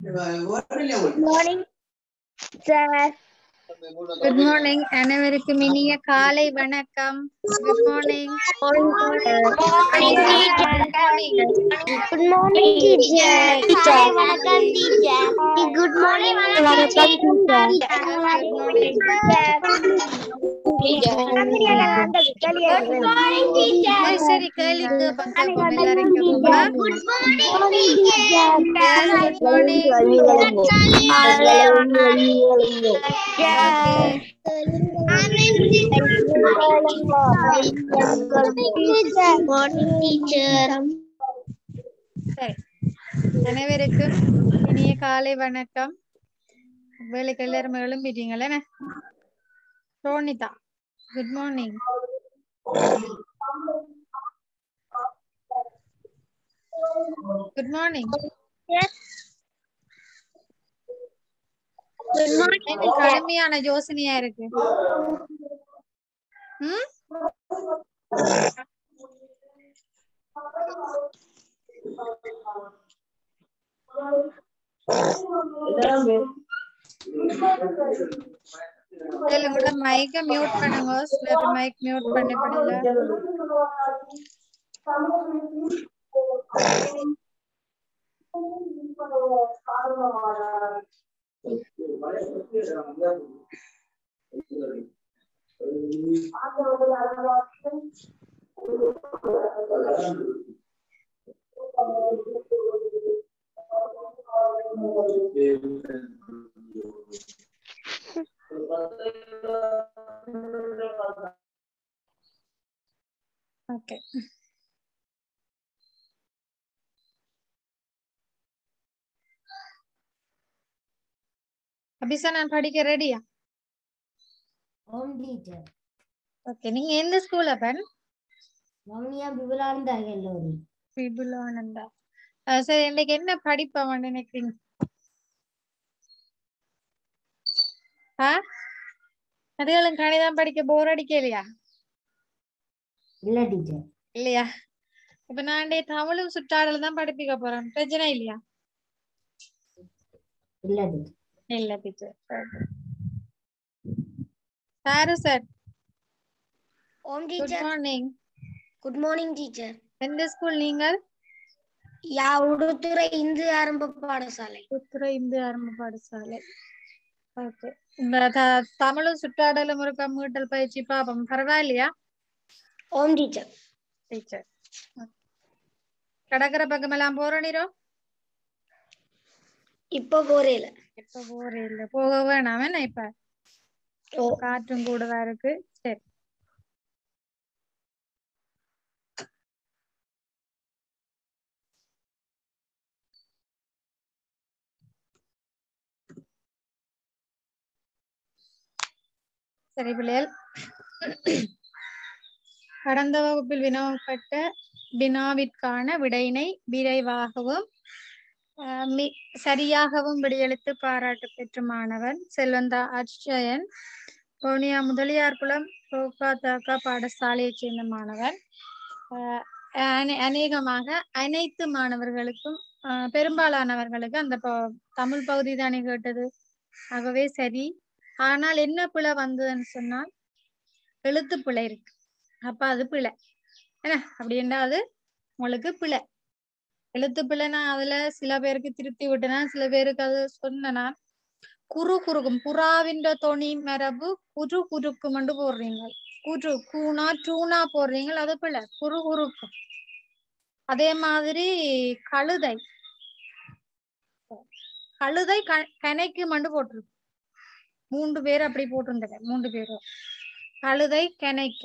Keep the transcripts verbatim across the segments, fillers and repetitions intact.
Good morning, sir. Good morning. அனைவருக்கும் இனிய காலை வணக்கம். Good morning. Morning, teacher. Good morning, teacher. Teacher. Vanakkam, teacher. Good morning, vanakkam, teacher. Good morning. Good morning, teacher. சரி சரி கேளுங்க பக்கம் எல்லாரும் கேட்போமா? Good morning, teacher. Yes, good morning. Morning, teacher. சரி. அனைவருக்கும் இனிய காலை வணக்கம். வேலைக்கு எல்லாரும் எழும்பிட்டீங்களே? Ronitha, good morning. Good morning. Good morning. எனக்கு கடுமையான யோசனையா இருக்கு. ம் உங்களோட மைக்க மியூட் பண்ணுங்க. சிலர் மைக் மியூட் பண்ண பண்ணல. ஓகே. அபிஷா, நான் படிக்க ரெடியா? ஓம் டீச்சர். ஓகே. நீங்க எந்த ஸ்கூல் அப்பன்? வவுனியா விபுலானந்தா கல்லூரி. விபுலானந்தா. சரி, இன்னைக்கு என்ன படிப்பவன் நினைக்கிறீங்க? ஆ அதுகளும் கணிதம் படிக்க போர் அடிக்கலையா? இல்ல டீச்சர். இல்லையா? இப்ப நான் தமிழும் சுற்றாடல் தான் படிப்பிக்க போறேன். பிரச்சனை இல்லையா? இல்ல டீச்சர். இல்ல teacher. Sir sir. Om good teacher. Morning. Good morning, teacher. எந்த ஸ்கூல் நீங்கள்? யா உடுத்துறை இந்து ஆரம்ப பாடசாலை. உடுத்துறை இந்து ஆரம்ப பாடசாலை. ஓகே. இந்த த- தமிழும் சுற்றாடலும் ஒரு கம்ப்யூட்டர் பயிற்சி பாப்போம். பரவாயில்லையா Om teacher. டீச்சர்? கடற்கரை பக்கம் எல்லாம் போற நீரோ? இப்போ போறேல. இப்ப போறே இல்ல, போக வேணாம். என்ன இப்ப ஓ காற்றும் கூடவா இருக்கு. சரி, சரி பிள்ளைகள். கடந்த வகுப்பில் வினவப்பட்ட வினாவிற்கான விடையினை விரைவாகவும் ஆஹ் மி- சரியாகவும் விடையளித்து பாராட்டு பெற்ற மாணவன் செல்வந்தா அட்சயன் வவுனியா முதலியார்குளம் ரோகாதாக்கா பாடசாலையைச் சேர்ந்த மாணவன். ஆஹ் அனே- அநேகமாக அனைத்து மாணவர்களுக்கும் ஆஹ் பெரும்பாலானவர்களுக்கு அந்த ப- தமிழ் பகுதி தானே கேட்டது. ஆகவே சரி. ஆனால் என்ன பிழை வந்ததுன்னு சொன்னால் எழுத்து பிழை இருக்கு. அப்ப அது பிழை என்ன அப்படின்னா அது உங்களுக்கு பிழை. எழுத்து பிழை. நான் அதுல சில பேருக்கு திருத்தி விட்டேனா, சில பேருக்கு அது சொன்னா குறு குறுக்கும் புறாவின் தொனி மரபு குறு குறுக்கும் என்று போடுறீங்க. குறு கூனா டூனா போடுறீங்க, அது பிள்ளை. குறு குறுக்கும். அதே மாதிரி கழுதை கழுதை க- கனைக்கு மண்டு போட்டிருக்கு. மூன்று பேர் அப்படி போட்டிருந்தது. மூன்று பேரும் கழுதை கனைக்கு.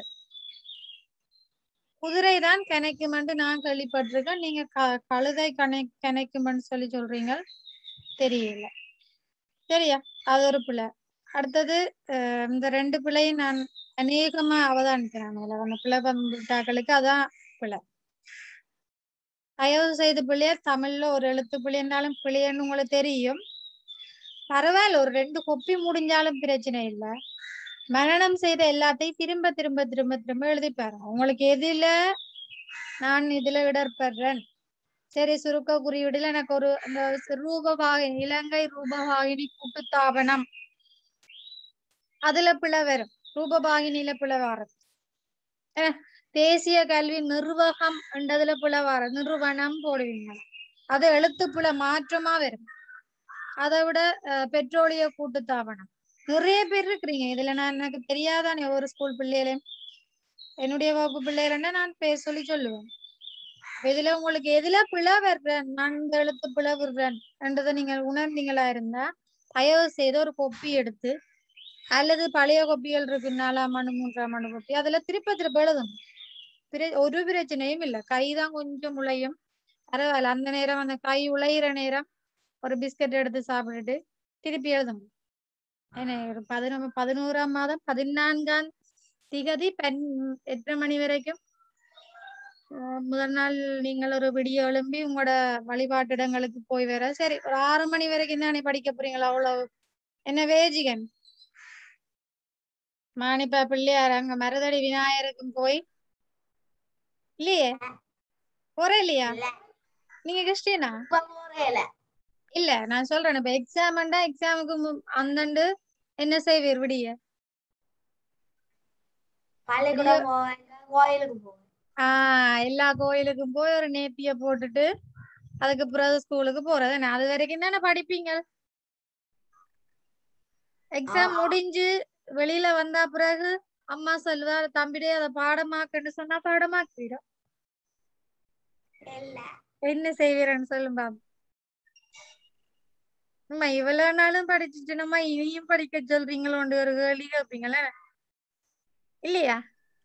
குதிரை தான் கனைக்குமென்று நான் கேள்விப்பட்டிருக்கேன். நீங்க க- கழுதை கனை கனைக்குமென்று சொல்லி சொல்றீங்க. தெரியல. சரியா? அது ஒரு பிள்ளை. அடுத்தது அஹ் இந்த ரெண்டு பிள்ளையும் நான் அநேகமா அவதானிக்கிறேன். அதுல அந்த பிள்ளை வந்துட்டாக்களுக்கு அதான் பிள்ளை. தயவு செய்து பிள்ளைய தமிழ்ல ஒரு எழுத்து பிள்ளைன்னாலும் பிள்ளைன்னு உங்களுக்கு தெரியும். பரவாயில்ல, ஒரு ரெண்டு கொப்பி முடிஞ்சாலும் பிரச்சனை இல்லை. மரணம் செய்த எல்லாத்தையும் திரும்ப திரும்ப திரும்ப திரும்ப எழுதி பாருங்க. உங்களுக்கு எதுல நான் இதுல இடர்படுறேன், சரி, சுருக்க குறியீடுல எனக்கு ஒரு அந்த ரூபவாகினி, இலங்கை ரூபவாகினி கூட்டுத்தாபனம் அதுல பிழை வரும். ரூபவாகினியில பிழை வரும். தேசிய கல்வி நிர்வாகம் என்றதுல பிழை வரும். நிறுவனம் போடுவீங்க, அது எழுத்துப்புல மாற்றமா வரும். அதை விட பெட்ரோலிய கூட்டுத்தாபனம் நிறைய பேர் இருக்கிறீங்க இதுல. நான் எனக்கு தெரியாதானே ஒரு ஸ்கூல் பிள்ளைகளையும் என்னுடைய வகுப்பு பிள்ளைகள்னா நான் பேர் சொல்லி சொல்லுவேன். இதுல உங்களுக்கு எதுல பிழை வர்றேன், நான் இந்த எழுத்து பிழை விடுறேன் என்றதை நீங்கள் உணர்ந்தீங்களா இருந்தா தயவு செய்து ஒரு கொப்பி எடுத்து, அல்லது பழைய கொப்பிகள் இருக்கு நாலாம் ஆண்டு மூன்றாம் ஆண்டு கொப்பி, அதுல திருப்ப திருப்ப எழுதணும். ஒரு பிரச்சனையும் இல்லை. கைதான் கொஞ்சம் உழையும், பரவாயில்ல. அந்த நேரம் அந்த கை உழையிற நேரம் ஒரு பிஸ்கட் எடுத்து சாப்பிட்டுட்டு திருப்பி எழுதணும். ஏன்னா ஒரு பதினொ பதினோராம் மாதம் பதினான்காம் திகதி பெண் எத்தனை மணி வரைக்கும் முதல் நாள் நீங்கள் ஒரு விடிய எழும்பி உங்களோட வழிபாட்டு இடங்களுக்கு போய் வர, சரி ஒரு ஆறு மணி வரைக்கும் தானே படிக்க போறீங்களா? அவ்வளவு என்ன வேஜிகன் மாணிப்பா பிள்ளையார் அங்க மருதடி விநாயகருக்கும் போய் இல்லையே போற இல்லையா? நீங்க கிறிஸ்டியனா? இல்ல, நான் சொல்றேன் இப்ப எக்ஸாம்டா எக்ஸாமுக்கு அந்தண்டு என்ன செய்வீர்? விடிய ஆஹ் எல்லா கோயிலுக்கும் போய் ஒரு நேப்பிய போட்டுட்டு அதுக்கு பிறகு ஸ்கூலுக்கு போறது. அது வரைக்கும் தானே படிப்பீங்க. எக்ஸாம் முடிஞ்சு வெளியில வந்தா பிறகு அம்மா சொல்லுவா, தம்பிடே அதை பாடமாக்குன்னு சொன்னா பாடமாக்கிடும். என்ன செய்வீரன்னு சொல்லும் பாபு. நம்ம இவ்வளவு நாளும் படிச்சுட்டு நம்ம இனியும் படிக்க சொல்றீங்களோண்டு ஒரு கேள்வி கேட்பீங்களே இல்லையா?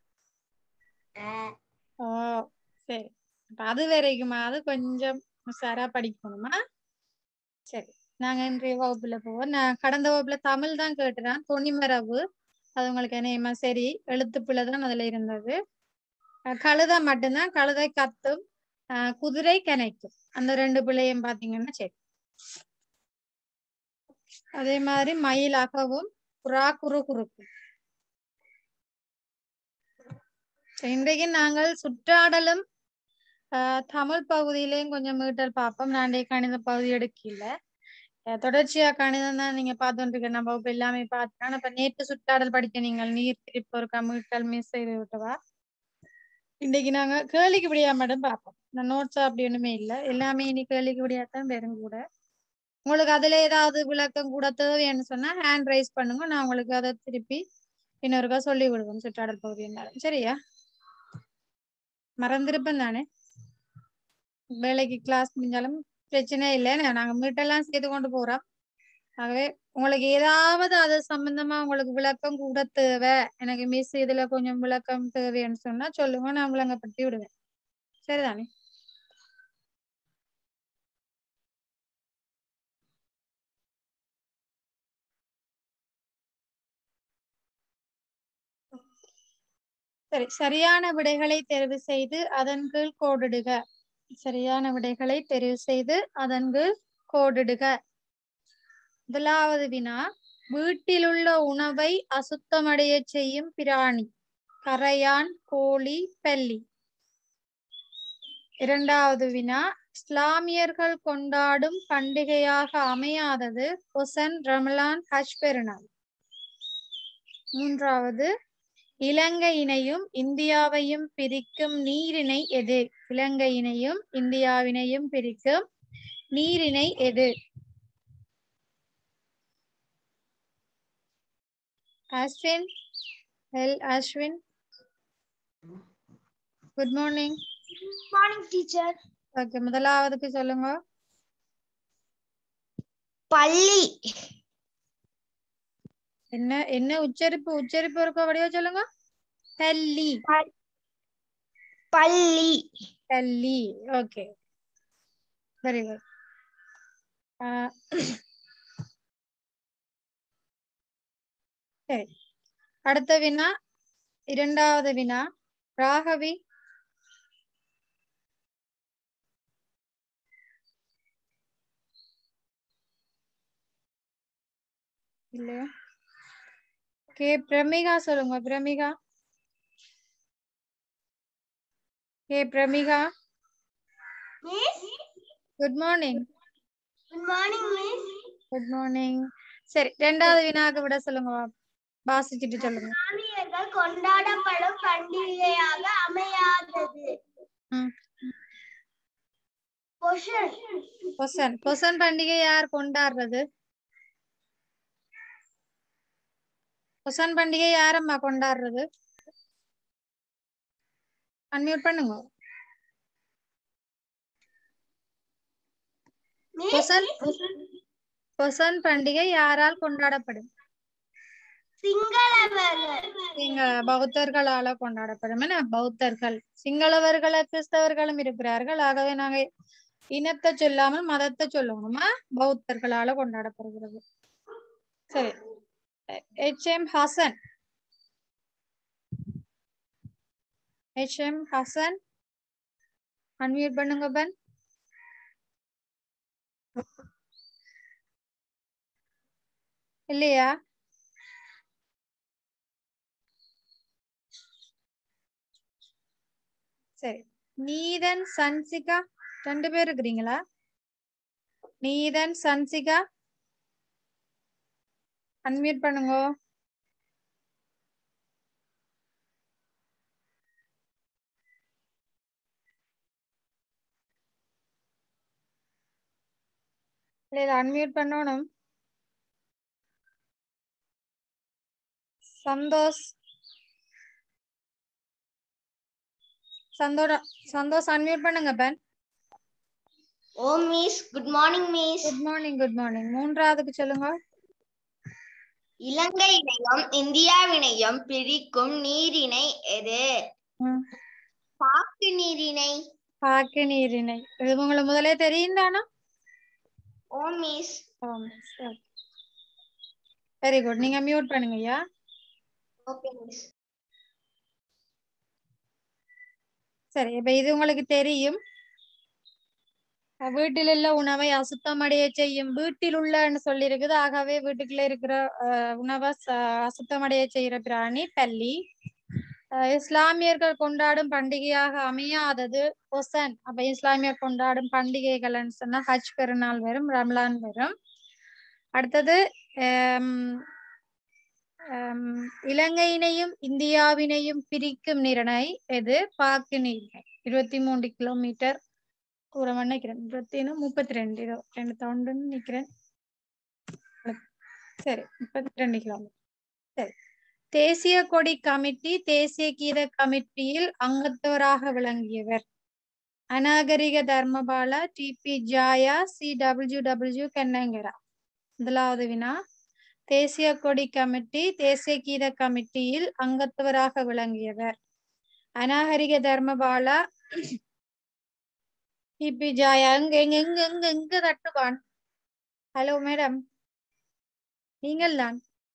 ஓ சரி, அது வரைக்குமா? அது கொஞ்சம் உஷாரா படிக்கணுமா? சரி, நாங்க இன்றைய வகுப்புல போவோம். நான் கடந்த வகுப்புல தமிழ் தான் கேட்டுறேன், தொனிமரபு அது உங்களுக்கு என்னமா சரி, எழுத்துப்பிழை தான் அதுல இருந்தது. கழுதை மட்டும்தான், கழுதை கத்தும், ஆஹ் குதிரை கனைக்கும், அந்த ரெண்டு பிள்ளையும் பாத்தீங்கன்னா சரி. அதே மாதிரி மயில் அகவும், புறா குறு குறுக்கும். இன்றைக்கு நாங்கள் சுற்றாடலும் ஆஹ் தமிழ் பகுதியிலையும் கொஞ்சம் மீட்டல் பார்ப்போம். நான் கணித பகுதி எடுக்கல, தொடர்ச்சியா கணிதம் தான் நீங்க பார்த்துட்டு நம்ம வகுப்பு எல்லாமே பார்த்தேன். இப்ப நேற்று சுற்றாடல் படிக்க நீங்கள் நீர் திருப்பி ஒரு மீட்டல் மிஸ் செய்து விட்டவா. இன்னைக்கு நாங்க கேள்விக்கு விடியா மட்டும் பார்ப்போம். இந்த நோட்ஸா அப்படி ஒண்ணுமே இல்லை, எல்லாமே இன்னைக்கு கேள்விக்கு விடியாத்தான் வெறும் கூட. உங்களுக்கு அதுல ஏதாவது விளக்கம் கூட தேவைன்னு சொன்னா ஹேண்ட் ரைஸ் பண்ணுங்க, நான் உங்களுக்கு அதை திருப்பி இன்னொருக்கா சொல்லி விடுவோம். சுற்றாடல் பகுதி இருந்தாலும் சரியா? மறந்திருப்பேன் தானே, வேலைக்கு கிளாஸ் முடிஞ்சாலும் பிரச்சனை இல்லை, நாங்க மீட்டெல்லாம் செய்து கொண்டு போறோம். ஆகவே உங்களுக்கு ஏதாவது அது சம்பந்தமா உங்களுக்கு விளக்கம் கூட தேவை, எனக்கு மிஸ் இதுல கொஞ்சம் விளக்கம் தேவைன்னு சொன்னா சொல்லுங்க, நான் விளங்கப்படுத்தி விடுவேன். சரிதானே? சரி, சரியான விடைகளை தெரிவு செய்து அதன் கீழ் கோடிடுக. சரியான விடைகளை தெரிவு செய்து அதன் கீழ் கோடிடுக. முதலாவது வினா, வீட்டிலுள்ள உணவை அசுத்தமடைய செய்யும் பிராணி கரையான், கோழி, பல்லி. இரண்டாவது வினா, இஸ்லாமியர்கள் கொண்டாடும் பண்டிகையாக அமையாதது ஹொசன், ரமலான், ஹஜ் பெருநாள். மூன்றாவது, இலங்கையினையும் இந்தியாவையும் பிரிக்கும் நீரிணை எது? இலங்கையினையும் இந்தியாவினையும் பிரிக்கும் நீரிணை எது? Ashwin, L Ashwin, good morning. Good morning, teacher. Okay, முதலாவதுக்கு சொல்லுங்க. பள்ளி. என்ன என்ன உச்சரிப்பு? உச்சரிப்பு இருக்க வடிவா சொல்லுங்க. பள்ளி. பள்ளி. பள்ளி. Okay, very good. சரி, அடுத்த வினா, இரண்டாவது வினா. ராகவி, இல்லையா? ஓகே, பிரமிகா சொல்லுங்க. பிரமிகா. ஏ Pramika, Miss? Good morning. Good morning, miss. Good morning. சரி, இரண்டாவது வினாக்கு விட சொல்லுங்க. வாசிச்சிட்டு சொல்லுங்க. இஸ்லாமியர்கள் கொண்டாடப்படும் பண்டிகையாக அமையாதது. ம். பொஷன். பொசன். பொசன் பண்டிகை யார் கொண்டாடுறது? பொசன் பண்டிகை யாரம்மா கொண்டாடுறது? அன்மியூட் பண்ணுங்க. பொசன் பொசன் பண்டிகை யாரால் கொண்டாடப்படும்? சிங்களவர்கள். சிங்கள பௌத்தர்களால கொண்டாடப்படும். என்ன பௌத்தர்கள்? சிங்களவர்கள் கிறிஸ்தவர்களும் இருக்கிறார்கள். ஆகவே நாங்க இனத்தை சொல்லாமல் மதத்தை சொல்லணுமா? பௌத்தர்களால கொண்டாடப்படுகிறது. சரி, H M Hasan. H M Hasan unmute பண்ணுங்க பன். இல்லையா? சரி, நீதன் சன்சிகா ரெண்டு பேர் இருக்கிறீங்களா? நீதன் சன்சிகா அன்மியூட் பண்ணுங்க. இல்ல, அன்மியூட் பண்ணணும். சந்தோஷ் சந்தோட சந்தோஷ் அன்மியூட் பண்ணுங்க பன். ஓ miss, good morning miss. Good morning. Good morning. மூன்றாவதுக்கு சொல்லுங்க. இலங்கையினையும் இந்தியாவினையும் பிரிக்கும் நீரிணை எது? ம். பாக்கு நீரிணை. பாக்கு நீரிணை. இது உங்களுக்கு முதலே தெரியும் தானே? ஓ மிஸ். Very good. நீங்க மியூட் பண்ணுங்க. ஐயா ஓகே மிஸ். சரி, இப்ப இது உங்களுக்கு தெரியும். வீட்டில் உள்ள உணவை அசுத்தமடைய செய்யும். வீட்டில் உள்ளன்னு சொல்லி இருக்குது. ஆகவே வீட்டுக்குள்ள இருக்கிற அஹ், உணவை அசுத்தமடைய செய்யற பிராணி பல்லி. இஸ்லாமியர்கள் கொண்டாடும் பண்டிகையாக அமையாதது பொசன். அப்ப இஸ்லாமியர் கொண்டாடும் பண்டிகைகள்னு சொன்னா ஹஜ் பெருநாள் வரும், ரம்லான் வரும். அடுத்தது இலங்கையினையும் இந்தியாவினையும் பிரிக்கும் நிர்ணை எது? பாக்கு நீர்ணை. இருபத்தி மூன்று கிலோமீட்டர் தூரம் நினைக்கிறேன். இருபத்தி முப்பத்தி ரெண்டு இதோ ரெண்டு தவுண்டுன்னு நினைக்கிறேன். சரி, முப்பத்தி ரெண்டு கிலோமீட்டர். சரி, தேசிய கொடி கமிட்டி தேசிய கீத கமிட்டியில் அங்கத்தவராக விளங்கியவர்? Anagarika Dharmapala, D B Jayah, C W W Kannangara. முதலாவது வினா, தேசிய கொடி கமிட்டி தேசிய கீத கமிட்டியில் அங்கத்தவராக விளங்கியவர்? Anagarika Dharmapala, D B Jayah. எங்க எங்க எங்க எங்க எங்க தட்டுவான்? ஹலோ மேடம், நீங்கள் தான்.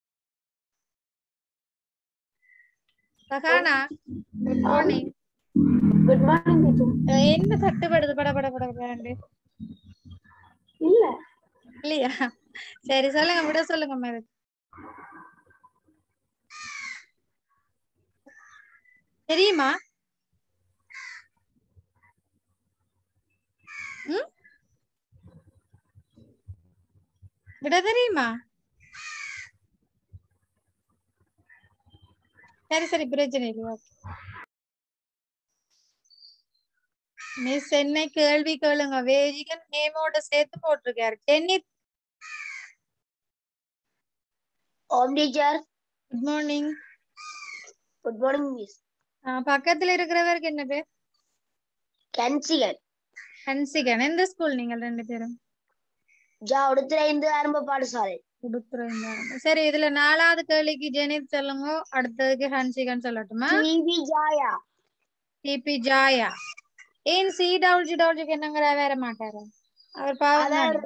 Sahana, good morning. Good morning teacher. என்ன தட்டுப்படுது பட பட பட படாண்டு? இல்ல இல்லையா? சரி, சொல்லுங்க, விட சொல்லுங்க மேடம். தெரியுமா? ம், விட தெரியுமா? சரி சரி, பிரச்சனை இல்லை. மிஸ் என்ன கேள்வி கேளுங்க. வேதிகன் நேமோட சேர்த்து போட்டிருக்காரு. டென்னித். ஓம் teacher. Good morning. Good morning miss. பக்கத்துல இருக்கிறவருக்கு என்ன பேர்? கன்சிகன். ஹன்சிகன். எந்த ஸ்கூல் நீங்கள் ரெண்டு பேரும்? ஜா உடுத்துறை இந்து ஆரம்ப பாடசாலை. உடுத்துறை. சரி, இதுல நாலாவது கேள்விக்கு ஜெனித் சொல்லுங்க. அடுத்ததுக்கு ஹன்சிகன் சொல்லட்டுமா? டிபி ஜாயா. டிபி ஜாயா. ஏன் சி டபிள்யூ டபிள்யூ என்னங்கிற வேற மாட்டாரு அவர்? பாவம் தானே.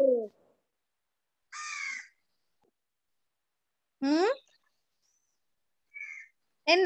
ம், என்ன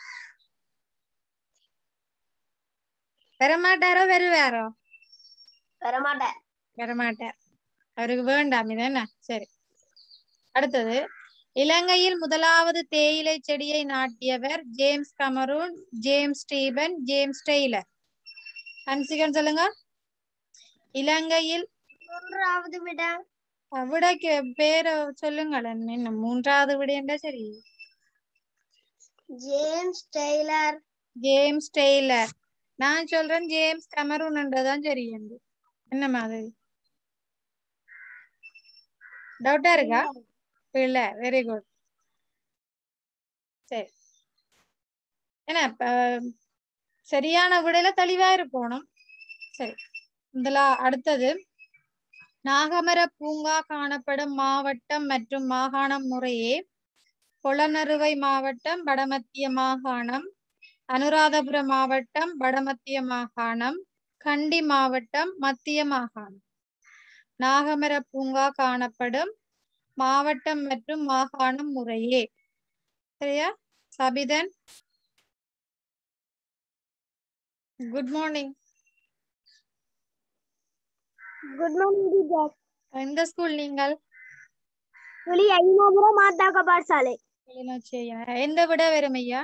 வரமாட்டாரோ? வருவாரோ? வரமாட்டார். வரமாட்டார். அவருக்கு வேண்டாம் இது. என்ன? சரி, அடுத்தது, இலங்கையில் முதலாவது தேயிலை செடியை நாட்டியவர்? James Cameron, James Stephen, James Taylor. Hansikan சொல்லுங்க. இலங்கையில் மூன்றாவது விட விடைக்கு பேர சொல்லுங்களேன். என்ன மூன்றாவது விடை என்றா சரி. James Taylor. James Taylor. நான் சொல்றேன் ஜேம்ஸ் கமரூன் என்றதான் சரி என்று. என்ன மாதிரி டவுட்டா இருக்கா? இல்ல. Very good. சரி. என்ன சரியான விடையில தெளிவா இருக்கணும். சரி. முதலா அடுத்தது நாகமர பூங்கா காணப்படும் மாவட்டம் மற்றும் மாகாணம் முறையே பொலனறுவை மாவட்டம், வடமத்திய மாகாணம், அனுராதபுரம் மாவட்டம், வடமத்திய மாகாணம், கண்டி மாவட்டம், மத்திய மாகாணம். நாகமர பூங்கா காணப்படும் மாவட்டம் மற்றும் மாகாணம் முறையே. சரியா? Sabithan, good morning. Good morning teacher. எந்த ஸ்கூல் நீங்கள்? புலி ஐநாபுரம் மாதாக்க பாடசாலை. எந்த விட வரும் ஐயா?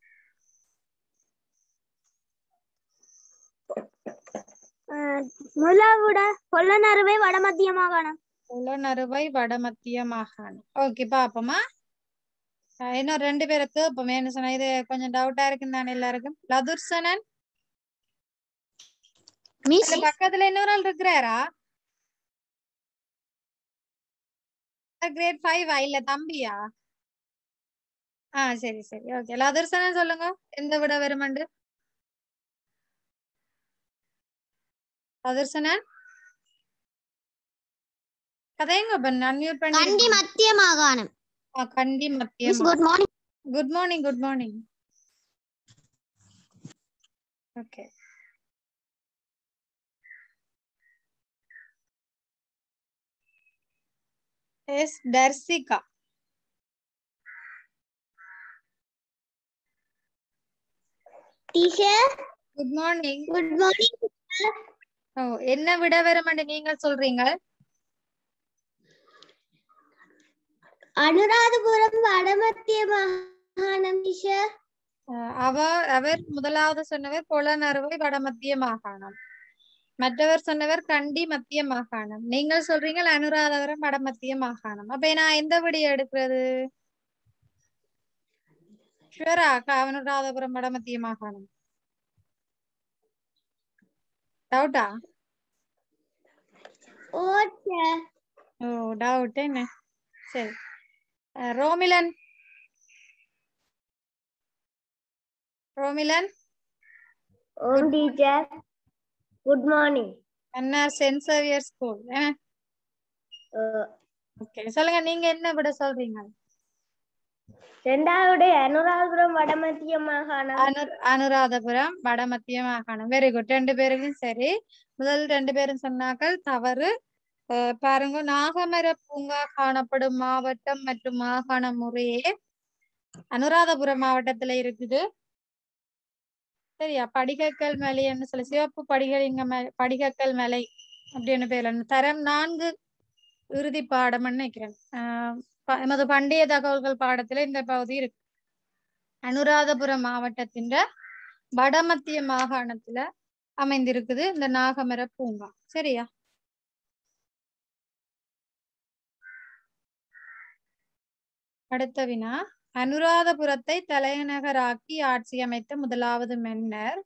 முலாவுட பொலனறுவை வடமத்திய மாகாணம். பொலனறுவை வடமத்திய மாகாணம். ஓகே பாப்போமா? இன்னும் ரெண்டு பேருக்கு இப்ப என்ன சொன்ன இது கொஞ்சம் டவுட்டா இருக்குன்னு தானே எல்லாருக்கும். லதுர்சனன் பக்கத்துல இன்னொரு ஆள் இருக்கிறாரா? கிரேட் ஃபைவா இல்ல தம்பியா? ஆ சரி சரி ஓகே. லதுர்சனன் சொல்லுங்க எந்த விட வருமண்டு. லதுர்சனன் கதைங்க அன்மியூட் பண்ணி. கண்டி மத்திய மாகாணம். ஆ கண்டி மத்திய. Good morning. Good morning. Good morning. Okay. S Tharsika. Teacher good morning. Good morning. ஓ என்ன விட வருமண்டு நீங்க சொல்றீங்க? அனுராதபுரம் வடமத்திய மாகாணம் டீச்சர். அவ அவர் முதலாவது சொன்னவர் பொலனறுவை வடமத்திய மாகாணம். மற்றவர் சொன்னவர் கண்டி மத்திய மாகாணம். நீங்கள் சொல்றீங்க அனுராதபுரம் வடமத்திய மாகாணம். அப்ப நான் எந்த விடையை எடுக்கிறது? ஷுவரா அனுராதபுரம் வடமத்திய மாகாணம்? டவுட்டா? ஓ டவுட் என்ன? சரி. ரோமிலன். ரோமிலன். ஓம் டீச்சர். Good morning. அண்ணா சென்ட் சேவியர் ஸ்கூல். ஓகே சொல்லுங்க நீங்க என்ன விட சொல்றீங்க? இரண்டாவது அனுராதபுரம் வடமத்திய மாகாணம். அனு அனுராதபுரம் வடமத்திய மாகாணம். Very good. ரெண்டு பேருக்கும் சரி. முதல் ரெண்டு பேரும் சொன்னார்கள் தவறு. பாருங்க நாகமர பூங்கா காணப்படும் மாவட்டம் மற்றும் மாகாணம் முறையே அனுராதபுரம் மாவட்டத்துல இருக்குது. சரியா? படிகக்கல் மலைன்னு சொல்லி சிவப்பு படிகளிங்க படிகக்கல் மலை அப்படின்னு பேர். தரம் நான்கு இறுதி பாடம்னு நினைக்கிறேன். ஆஹ் எமது பண்டைய தகவல்கள் பாடத்துல இந்த பகுதி இருக்கு. அனுராதபுரம் மாவட்டத்தின் வடமத்திய மாகாணத்துல அமைந்திருக்குது இந்த நாகமர பூங்கா. சரியா? அடுத்த வினா அனுராதபுரத்தை தலைநகராக்கி ஆட்சி அமைத்த முதலாவது மன்னர்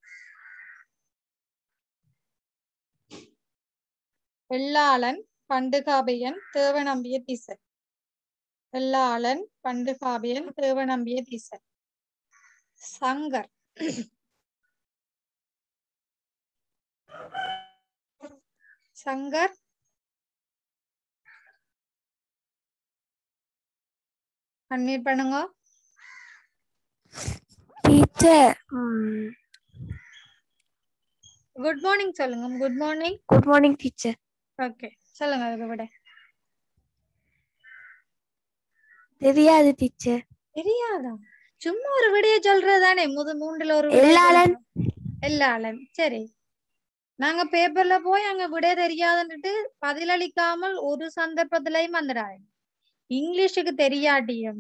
வெள்ளாளன், பண்டுகாபியன், தேவநம்பிய தீசன். வெள்ளாளன், பண்டுகாபியன், தேவநம்பிய தீசன். சங்கர். சங்கர் அன்மியூட் பண்ணுங்க. டீச்சர் குட் மார்னிங் சொல்லுங்க. Good morning. Good morning teacher. Okay சொல்லுங்க. அதுக்கு விட தெரியாது டீச்சர். தெரியாதா? சும்மா ஒரு விடைய சொல்றதுதானே. முது மூன்றுல ஒரு எல்லாளன். எல்லாளன். சரி. நாங்க பேப்பர்ல போய் அங்க விட தெரியாதுன்னுட்டு பதிலளிக்காமல் ஒரு சந்தர்ப்பத்திலையும் வந்துடாது. இங்கிலீஷுக்கு தெரியாட்டியும்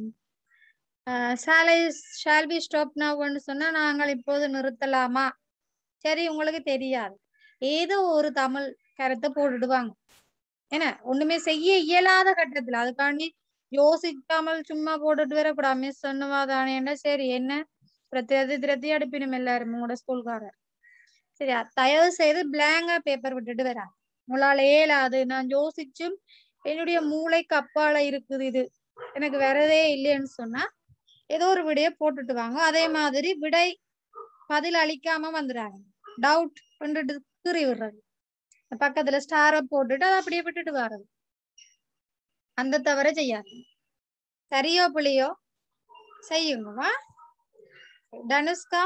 ஷால் வி ஸ்டாப் நவ்னு சொன்னா நாங்கள் இப்போது நிறுத்தலாமா? சரி உங்களுக்கு தெரியாது. ஏதோ ஒரு தமிழ் கருத்தை போட்டுடுவாங்க. ஏன்னா ஒண்ணுமே செய்ய இயலாத கட்டத்துல அதுக்காண்டி யோசிக்காமல் சும்மா போட்டுட்டு வரக்கூடாது. மிஸ் சொன்னவாதானேன்னா சரி என்ன பிரத்தி திரத்தி அடுப்பினும் எல்லாரும் உங்களோட ஸ்கூல்காரர். சரியா, தயவு செய்து பிளாங்கா பேப்பர் விட்டுட்டு வரா. உங்களால ஏலாது, நான் யோசிச்சும் என்னுடைய மூளைக்கு அப்பால இருக்குது இது எனக்கு வரதே இல்லைன்னு சொன்னா ஏதோ ஒரு விடையை போட்டுட்டு வாங்க. அதே மாதிரி விடை பதில் அளிக்காம வந்துடுறாங்க. டவுட் பண்ணிட்டு கீறி விடுறது, பக்கத்துல ஸ்டாரை போட்டுட்டு அதை அப்படியே விட்டுட்டு வர்றது, அந்த தவிர செய்யாது. சரியோ பிள்ளையோ செய்யுங்கம்மா. Dhanushka,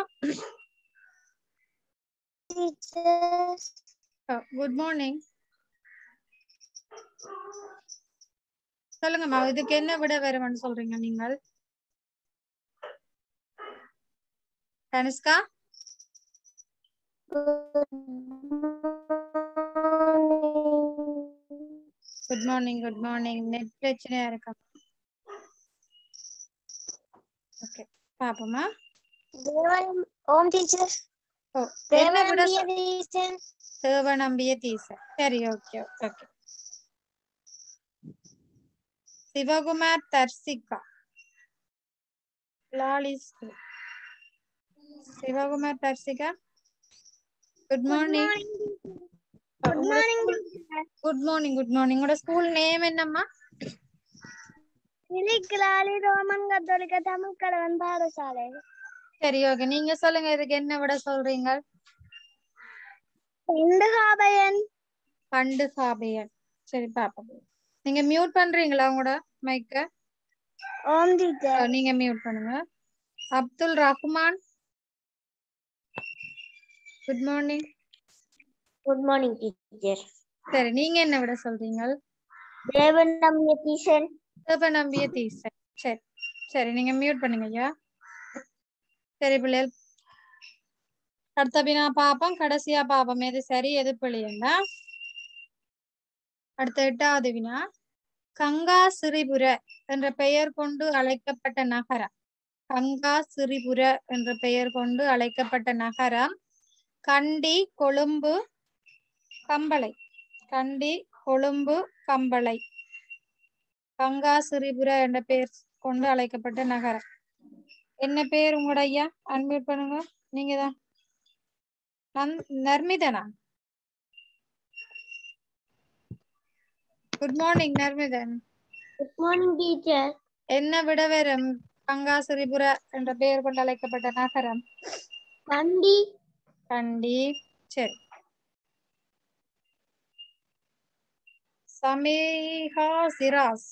good morning. சொல்லுங்கம்மா, இதுக்கு என்ன விட வேறும்னு சொல்றீங்க நீங்கள்? Thanushka, good morning. Good morning. Net பிரச்சனையா இருக்கா? ஓகே, பாப்போமா. ஓம் டீச்சர். ஓ, என்ன விட தேவ நம்பிய டீச்சர். சரி, ஓகே ஓகே. சிவகுமார் தர்சிகா, லாலிஸ். Sivakumar Tharsika, good morning. Good morning. Good morning. Good morning. உங்களோட ஸ்கூல் நேம் என்னம்மா? இலிக்லாலி ரோமன் கத்தோலிக்க தமிழ் கலவன் பாடசாலை. சரி, ஓகே. நீங்க சொல்லுங்க, இதுக்கு என்ன விட சொல்றீங்க? பண்டுகாபயன். பண்டுகாபயன். சரி பாப்போம். நீங்க மியூட் பண்றீங்களா உங்களோட மைக்க? ஓம் டீச்சர். நீங்க மியூட் பண்ணுங்க. Abdul Rahman, good morning. Good morning teacher. சரி, நீங்க என்ன விட சொல்றீங்க? தேவன் நம்பிய டீச்சர். தேவ நம்பிய டீச்சர். சரி சரி, நீங்க மியூட் பண்ணுங்க ஐயா. சரி பிள்ளைகள், அடுத்த வினா பாப்போம், கடைசியா பாப்போம் எது சரி எது பிள்ளைன்னா. அடுத்த எட்டாவது வினா, கங்கா சிறிபுர என்ற பெயர் கொண்டு அழைக்கப்பட்ட நகரம். கங்கா சிறிபுர என்ற பெயர் கொண்டு அழைக்கப்பட்ட நகரம் கண்டி, கொழும்பு, கம்பளை. கண்டி, கொழும்பு, கம்பளை. கங்கா சிறிபுர என்ற பெயர் கொண்டு அழைக்கப்பட்ட நகரம் என்ன பேர்? உங்களோட ஐயா அன்மியூட் பண்ணுங்க. நீங்க தான் நர்மிதனா? Good morning Narmithan. Good morning teacher. என்ன விட வரும் கங்கா சிறிபுர என்ற பெயர் கொண்டு அழைக்கப்பட்ட நகரம்? கண்டி. கண்டி. சரி. சமீஹா சிராஸ்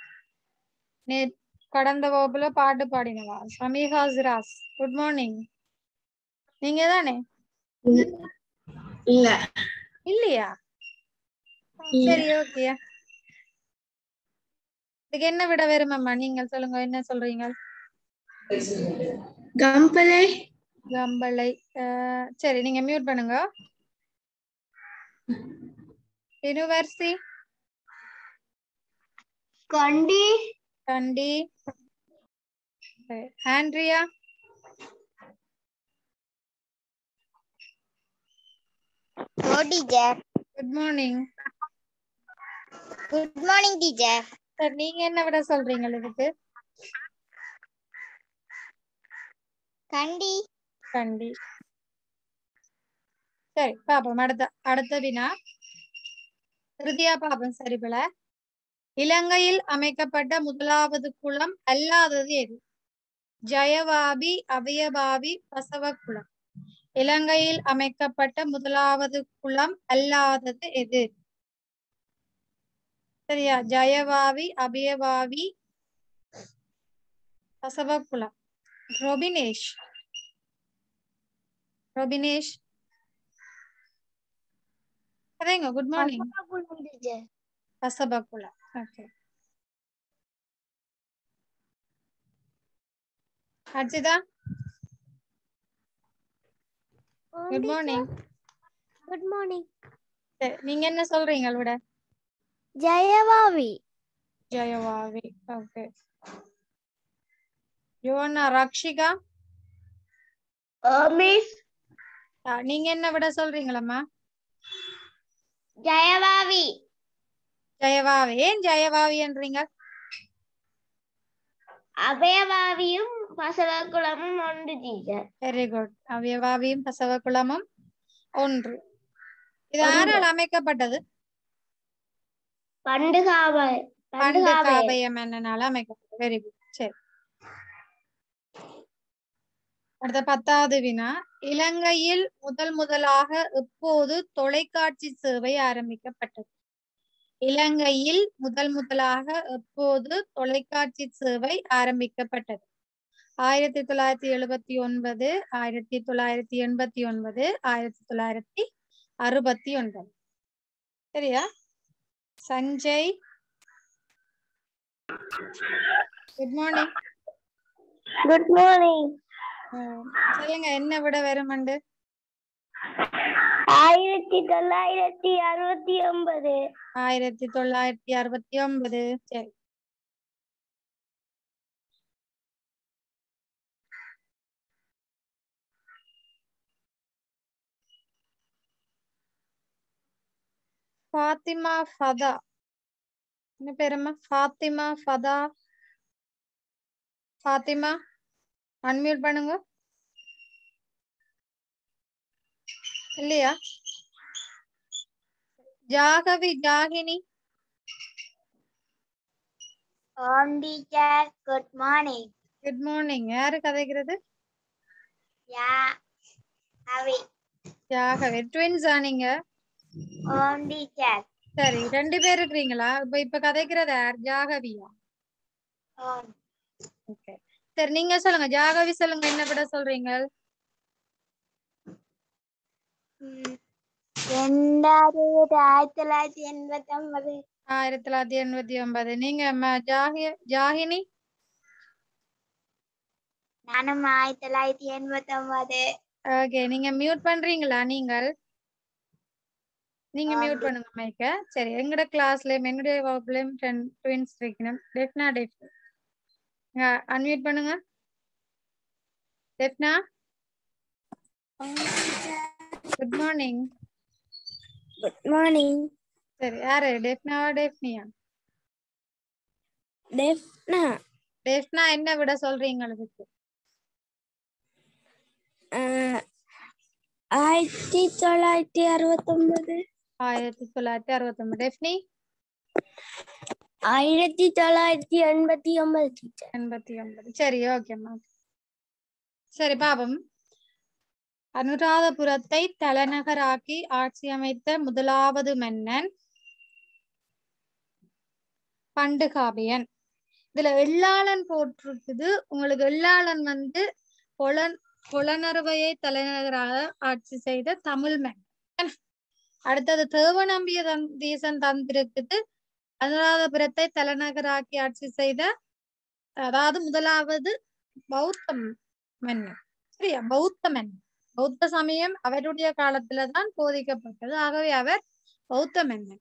கடந்த வகுப்புல பாட்டு பாடினவா? Sameeha சிராஸ், good morning. நீங்க தானே? இல்ல. இல்லையா? சரி, ஓகே. இதுக்கு என்ன விட வேறுமாம்மா? நீங்கள் சொல்லுங்க, என்ன சொல்றீங்க? கம்பளை. கம்பளை. சரி, நீங்க மியூட் பண்ணுங்க. யூனிவர்சிட்டி. கண்டி. கண்டி. ஆண்ட்ரியா. ஓ teacher. Good morning. Good morning teacher. Sir, நீங்க என்ன விட சொல்றீங்க இதுக்கு? கண்டி. கண்டி. சரி பாப்போம். அடுத்த அடுத்த வினா இறுதியா பாப்போம். சரி போல, இலங்கையில் அமைக்கப்பட்ட முதலாவது குளம் அல்லாதது எது? ஜயவாபி, அபயபாவி, பசவ குளம். இலங்கையில் அமைக்கப்பட்ட முதலாவது குளம் அல்லாதது எது? சரியா, ஜயவாவி, அபயபாவி, பசவ குளம். Robinesh. Robinesh அதேங்க. Good morning. Basawa Kulam. Okay. Archita, good morning. Good morning. நீங்க என்ன சொல்றீங்க விட? ஜெயவாவி. ஜெயவாவி. ஓகே. யோனா ரக்ஷிகா, மிஸ். நீங்க என்ன விட சொல்றீங்களம்மா? ஜெயவாவி ஜெயவாவி. ஏன் ஜெயவாவி என்றீங்க? அபயவாவியும் பசவகுளமும் ஒன்று டீச்சர். Very good. அவ்யவாவியும் பசவகுளமும் ஒன்று. இது யாரால் அமைக்கப்பட்டது? பண்டுகாபய பண்டுகாபய மன்னனால் அமைக்கப்பட்டது. Very good. சரி, அடுத்த பத்தாவது வினா. இலங்கையில் முதல் முதலாக எப்போது தொலைக்காட்சி சேவை ஆரம்பிக்கப்பட்டது? இலங்கையில் முதல் முதலாக எப்போது தொலைக்காட்சி சேவை ஆரம்பிக்கப்பட்டது? ஆயிரத்தி தொள்ளாயிரத்தி எழுபத்தி ஒன்பது, ஆயிரத்தி தொள்ளாயிரத்தி எண்பத்தி ஒன்பது, ஆயிரத்தி தொள்ளாயிரத்தி அறுபத்தி ஒன்பது. சரியா? Sanjay, good morning. Good morning. சொல்லுங்க, என்ன விட வருமண்டு? ஆயிரத்தி தொள்ளாயிரத்தி அறுபத்தி ஒன்பது. ஆயிரத்தி தொள்ளாயிரத்தி அறுபத்தி ஒன்பது. சரி, ஃபாத்திமா ஃபதா. என்ன பேரம்மா? ஃபாத்திமா ஃபதா. ஃபாத்திமா, அன்மியூட் பண்ணுங்க. இல்லையா? ஜாகவி, ஜாகினி. ஆம் teacher. Good morning. Good morning. யாரு கதைக்கிறது? யா அவி. ஜாகவி. ட்வின்ஸா நீங்க? ஆம் டீச்சர். சரி, ரெண்டு பேர் இருக்கிறீங்களா? இப்ப இப்ப கதைக்கிறது யார்? ஜாகவியா? ஆம். ஓகே, சரி, நீங்க சொல்லுங்க. ஜாகவி சொல்லுங்க, என்ன விட சொல்றீங்க? ரெண்டாயிரத்தி ஆயிரத்தி தொள்ளாயிரத்தி எண்பத்தி ஒன்பது. ஆயிரத்தி தொள்ளாயிரத்தி எண்பத்தி ஒன்பது. நீங்க ம- ஜாகி ஜாகினி? நானும் ஆயிரத்தி தொள்ளாயிரத்தி எண்பத்தி ஒன்பது. ஓகே, நீங்க மியூட் பண்றீங்களா? நீங்கள் நீங்க மியூட் பண்ணுங்க மைக்க. சரி, எங்கட கிளாஸ்லயும் என்னுடைய வகுப்புலயும் ட்வின்ஸ் இருக்கணும். டெஃப்னா, டெஃப் அன்மியூட் பண்ணுங்க. Dephna, good morning. Good morning. சரி, யாரு? டெஃப்னாவா டெஃப்னியா? டெஃப்னா. டெஃப்னா என்ன விட சொல்றீங்க அதுக்கு? ஆயிரத்தி தொள்ளாயிரத்தி அறுபத்தி ஒன்பது. ஆயிரத்தி தொள்ளாயிரத்தி அறுபத்தி ஒன்பது. டெஃப்னி? ஆயிரத்தி தொள்ளாயிரத்தி எண்பத்தி ஒன்பது டீச்சர். எண்பத்தி ஒன்பது. சரி, ஓகேம்மா. சரி, பாபம். அனுராதபுரத்தை தலைநகராக்கி ஆட்சி அமைத்த முதலாவது மன்னன் பண்டுகாபியன். இதுல எள்ளாளன் போட்டிருக்குது. உங்களுக்கு எள்ளாளன் வந்து பொலன் பொலனறுவையை தலைநகராக ஆட்சி செய்த தமிழ் மன்னன். அடுத்தது தேவநம்பிய தன் தேசம் தந்திருக்குது. அனுராதபுரத்தை தலைநகராக்கி ஆட்சி செய்த, அதாவது முதலாவது பௌத்த மன்னன். சரியா? பௌத்த மன்னன். பௌத்த சமயம் அவருடைய காலத்துலதான் போதிக்கப்பட்டது. ஆகவே அவர் பௌத்த மன்னன்.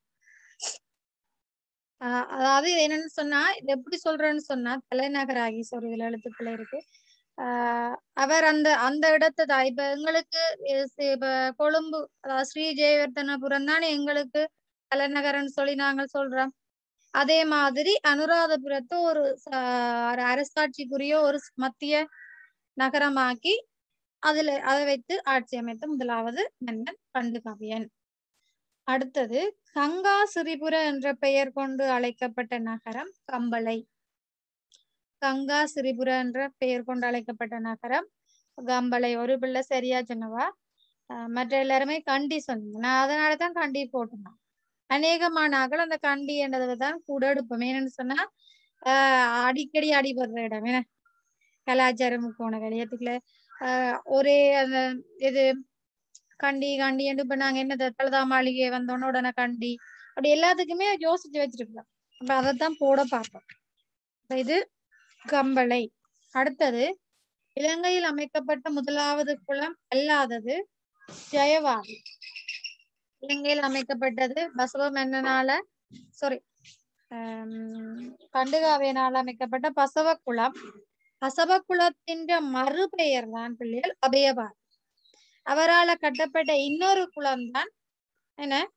ஆஹ் அதாவது இது என்னன்னு சொன்னா, இது எப்படி சொல்றேன்னு சொன்னா, தலைநகராகி சொல்ற இதுல எழுத்துக்கள் இருக்கு. ஆஹ் அவர் அந்த அந்த இடத்தை தான் இப்ப எங்களுக்கு இப்ப கொழும்பு, அதாவது ஸ்ரீ ஜெயவர்தனபுரம் தானே எங்களுக்கு தலைநகரன்னு சொல்லி நாங்கள் சொல்றோம். அதே மாதிரி அனுராதபுரத்தை ஒரு அரசாட்சிக்குரிய ஒரு மத்திய நகரமாக்கி அதுல அதை வைத்து ஆட்சி அமைத்த முதலாவது மன்னன் பண்டுகாபியன். அடுத்தது கங்கா சிரிபுர என்ற பெயர் கொண்டு அழைக்கப்பட்ட நகரம் கம்பளை. கங்கா சிரிபுர என்ற பெயர் கொண்டு அழைக்கப்பட்ட நகரம் கம்பளை. ஒரு பிள்ளை சரியா சொன்னவா, மற்ற எல்லாருமே கண்டி சொன்னீங்க. நான் அதனாலதான் கண்டி போட்டேன். அநேகமானாக்கள் அந்த கண்டி என்றதுதான் கூட எடுப்போம். என்னன்னு சொன்னா ஆஹ் அடிக்கடி அடிபடுற இடம் என்ன கலாச்சாரம் போன வெளியத்துக்குள்ள ஆஹ் ஒரே அந்த இது கண்டி கண்டி என்று இப்ப நாங்க என்ன தலதா மாளிகை வந்தோன்னு உடனே கண்டி அப்படி எல்லாத்துக்குமே யோசிச்சு வச்சிருக்கலாம். அப்ப அதைத்தான் போட பார்ப்போம். இது கம்பளை. அடுத்தது இலங்கையில் அமைக்கப்பட்ட முதலாவது குளம் அல்லாதது ஜெயவாவி. இலங்கையில் அமைக்கப்பட்டது பசவ மன்னனால சாரி பண்டுகாவியனால் அமைக்கப்பட்ட பசவ குளம். பசவ குளத்தின் மறுபெயர் தான் பிள்ளைகள் அபயவாவி. அவரால் கட்டப்பட்ட இன்னொரு குளம் தான் என்ன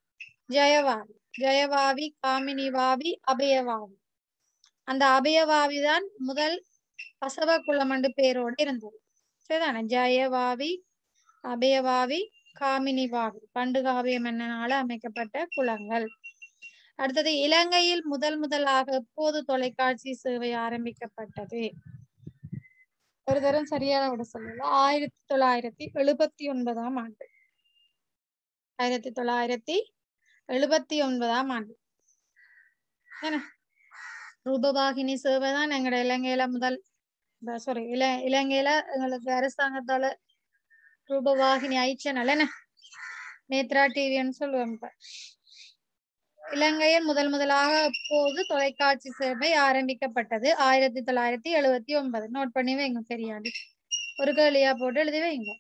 ஜெயவாவி ஜெயவாவி காமினி வாவி அபயவாவி. அந்த அபயவாவி தான் முதல் பசவ குலம் என்று பேரோடு இருந்தது. சரிதானே? ஜெயவாவி அபயவாவி காமினி வாவி பண்டு காவிய மன்னனால அமைக்கப்பட்ட குலங்கள். அடுத்தது இலங்கையில் முதல் முதலாக எப்போது தொலைக்காட்சி சேவை ஆரம்பிக்கப்பட்டது? ஒரு தரம் சரியான விட சொல்லல. ஆயிரத்தி தொள்ளாயிரத்தி எழுபத்தி ஒன்பதாம் ஆண்டு. ஆயிரத்தி தொள்ளாயிரத்தி எழுபத்தி ஒன்பதாம் ஆண்டு. என்ன ரூபவாகினி சேவை தான் எங்களோட இலங்கையில முதல் சாரி இல இலங்கையில எங்களுக்கு அரசாங்கத்தால ரூபவாகினி ஐச்சனல் என்ன நேத்ரா டிவின்னு சொல்லுவோம். இப்ப இலங்கையில் முதல் முதலாக எப்போது தொலைக்காட்சி சேவை ஆரம்பிக்கப்பட்டது? ஆயிரத்தி தொள்ளாயிரத்தி எழுபத்தி ஒன்பது. நோட் பண்ணி வைங்க. தெரியாது ஒரு கேள்வியா போட்டு எழுதி வைங்க.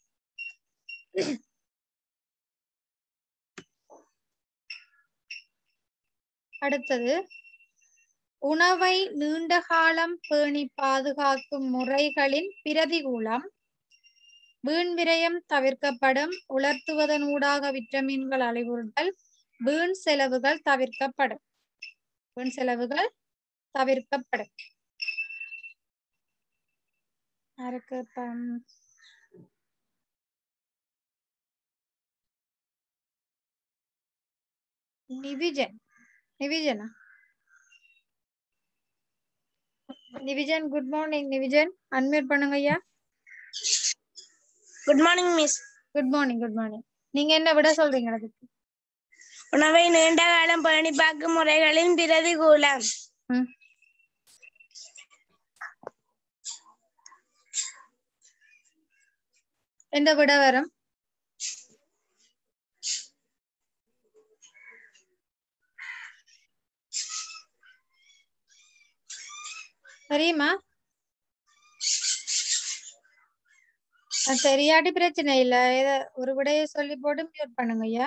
அடுத்தது உணவை நீண்ட காலம் பேணி பாதுகாக்கும் முறைகளின் பிரதிகூலம் வீண் விரயம் தவிர்க்கப்படும், உலர்த்துவதனூடாக விட்டமின்கள் அழிவுறுதல், வீண் செலவுகள் தவிர்க்கப்படும். வீண் செலவுகள் தவிர்க்கப்படும். யாருக்கு நிவிஜன் நிவிஜனா Nivijan good morning. Nivijan unmute பண்ணுங்க ஐயா. Good morning miss. Good morning good morning. நீங்க என்ன விட சொல்றீங்க அதுக்கு? உணவை நீண்ட காலம் பேணி பாக்கும் முறைகளின் பிரதிகூலம். எந்த விட வரும்? தெரியுமா? தெரியாட்டி பிரச்சனை இல்ல. ஏதோ ஒரு விடையை சொல்லி போட்டு மியூட் பண்ணுங்க ஐயா.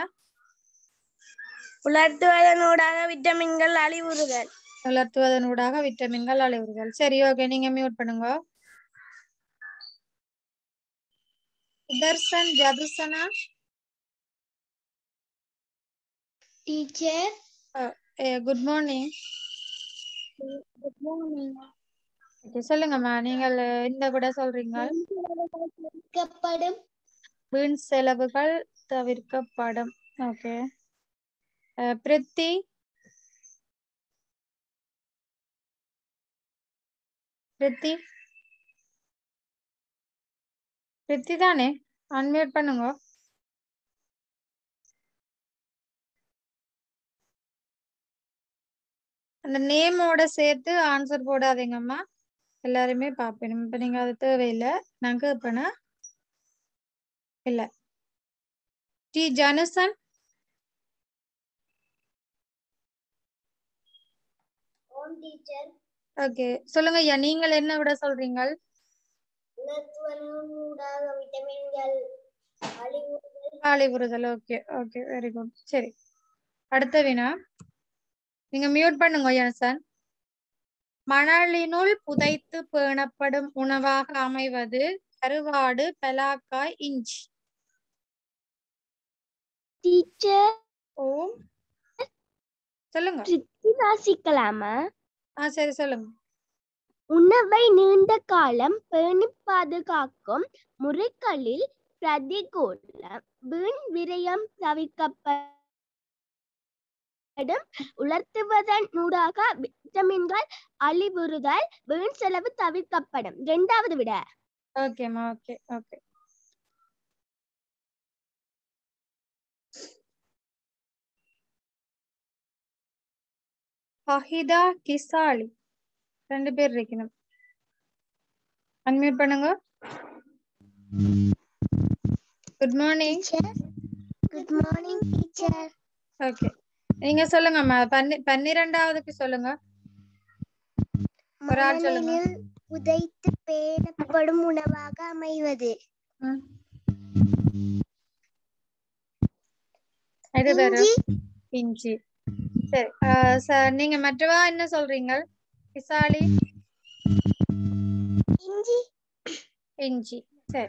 உலர்த்துவதனூடாக விட்டமின்கள் அழிவுறுதல். உலர்த்துவதனூடாக விட்டமின்கள் அழிவுறுதல். சரி, ஓகே, நீங்க மியூட் பண்ணுங்க. Sudharshan Jathusana teacher good morning. Good morning. சொல்லுங்கம்மா, நீங்கள் இந்த விட சொல்றீங்க. தவிர்க்கப்படும் வீண் செலவுகள் தவிர்க்கப்படும். ஓகே. பிரித்தி பிரித்தி பிரித்தி தானே? அன்மியூட் பண்ணுங்க. அந்த நேமோட சேர்த்து ஆன்சர் போடாதீங்கம்மா. எல்லாருமே பாப்பேன். இப்ப நீங்க அது தேவையில்லை. நான் கேட்பேனா இல்ல. டி ஜானசன் ஓன் டீச்சர். ஓகே, சொல்லுங்க ஐயா. நீங்கள் என்ன விட சொல்றீங்க? உலர்த்துவதனூடாக விட்டமின்கள் அழிவுறுதல். அழிவுறுதல். Okay okay, very good. சரி, அடுத்த வினா. நீங்க மியூட் பண்ணுங்க ஜானசன். மணலினுள் புதைத்து பேணப்படும் உணவாக அமைவது கருவாடு, பலாக்காய், இஞ்சி. டீச்சர் ஓ சொல்லுங்க. வாசிக்கலாமா? ஆ சரி, சொல்லுங்க. உணவை நீண்ட காலம் பேணி பாதுகாக்கும் முறைகளில் பிரதிகூலம் வீண் விரயம் தவிர்க்கப்படும், உலர்த்துவதனூடாக விட்டமின்கள் அழிவுறுதல், வீண் செலவு தவிர்க்கப்படும். இரண்டாவது விட. ஓகேம்மா, ஓகே ஓகே. ஃபஹிதா கிசாலி ரெண்டு பேர் இருக்கணும். அன்மியூட் பண்ணுங்க. Good morning. Good morning teacher. Okay, நீங்க சொல்லுங்கம்மா. பன்னி பன்னிரெண்டாவதுக்கு சொல்லுங்க. ஒரு ஆள் சொல்லுங்க. மணலில் புதைத்து பேணப்படும் உணவாக அமைவது இஞ்சி. சரி, நீங்க மற்றவா என்ன சொல்றீங்க? கிசாலி இஞ்சி. இஞ்சி. சரி,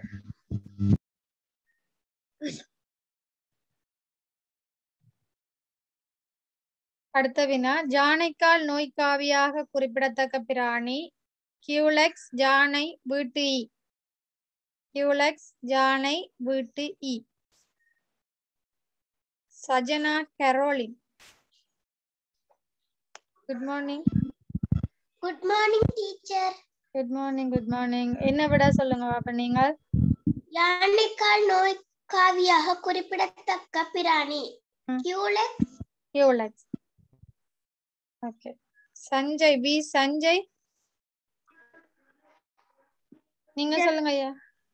அடுத்த வினா ஜானைக்கால் நோய்க்காவியாக குறிப்பிடத்தக்க பிராணி கியூலெக்ஸ் ஜானை வீட்டு ஈ. கியூலெக்ஸ் ஜானை வீட்டு ஈ. Sajana Caroline. Good morning. Good morning teacher. Good morning good morning. என்ன விட சொல்லுங்க பாப்பா நீங்கள். யானைக்கால் நோய் காவியாக குறிப்பிடத்தக்க பிராணி Culex. Culex. Okay. Sanjay B Sanjay நீங்க சொல்லுங்க ஐயா.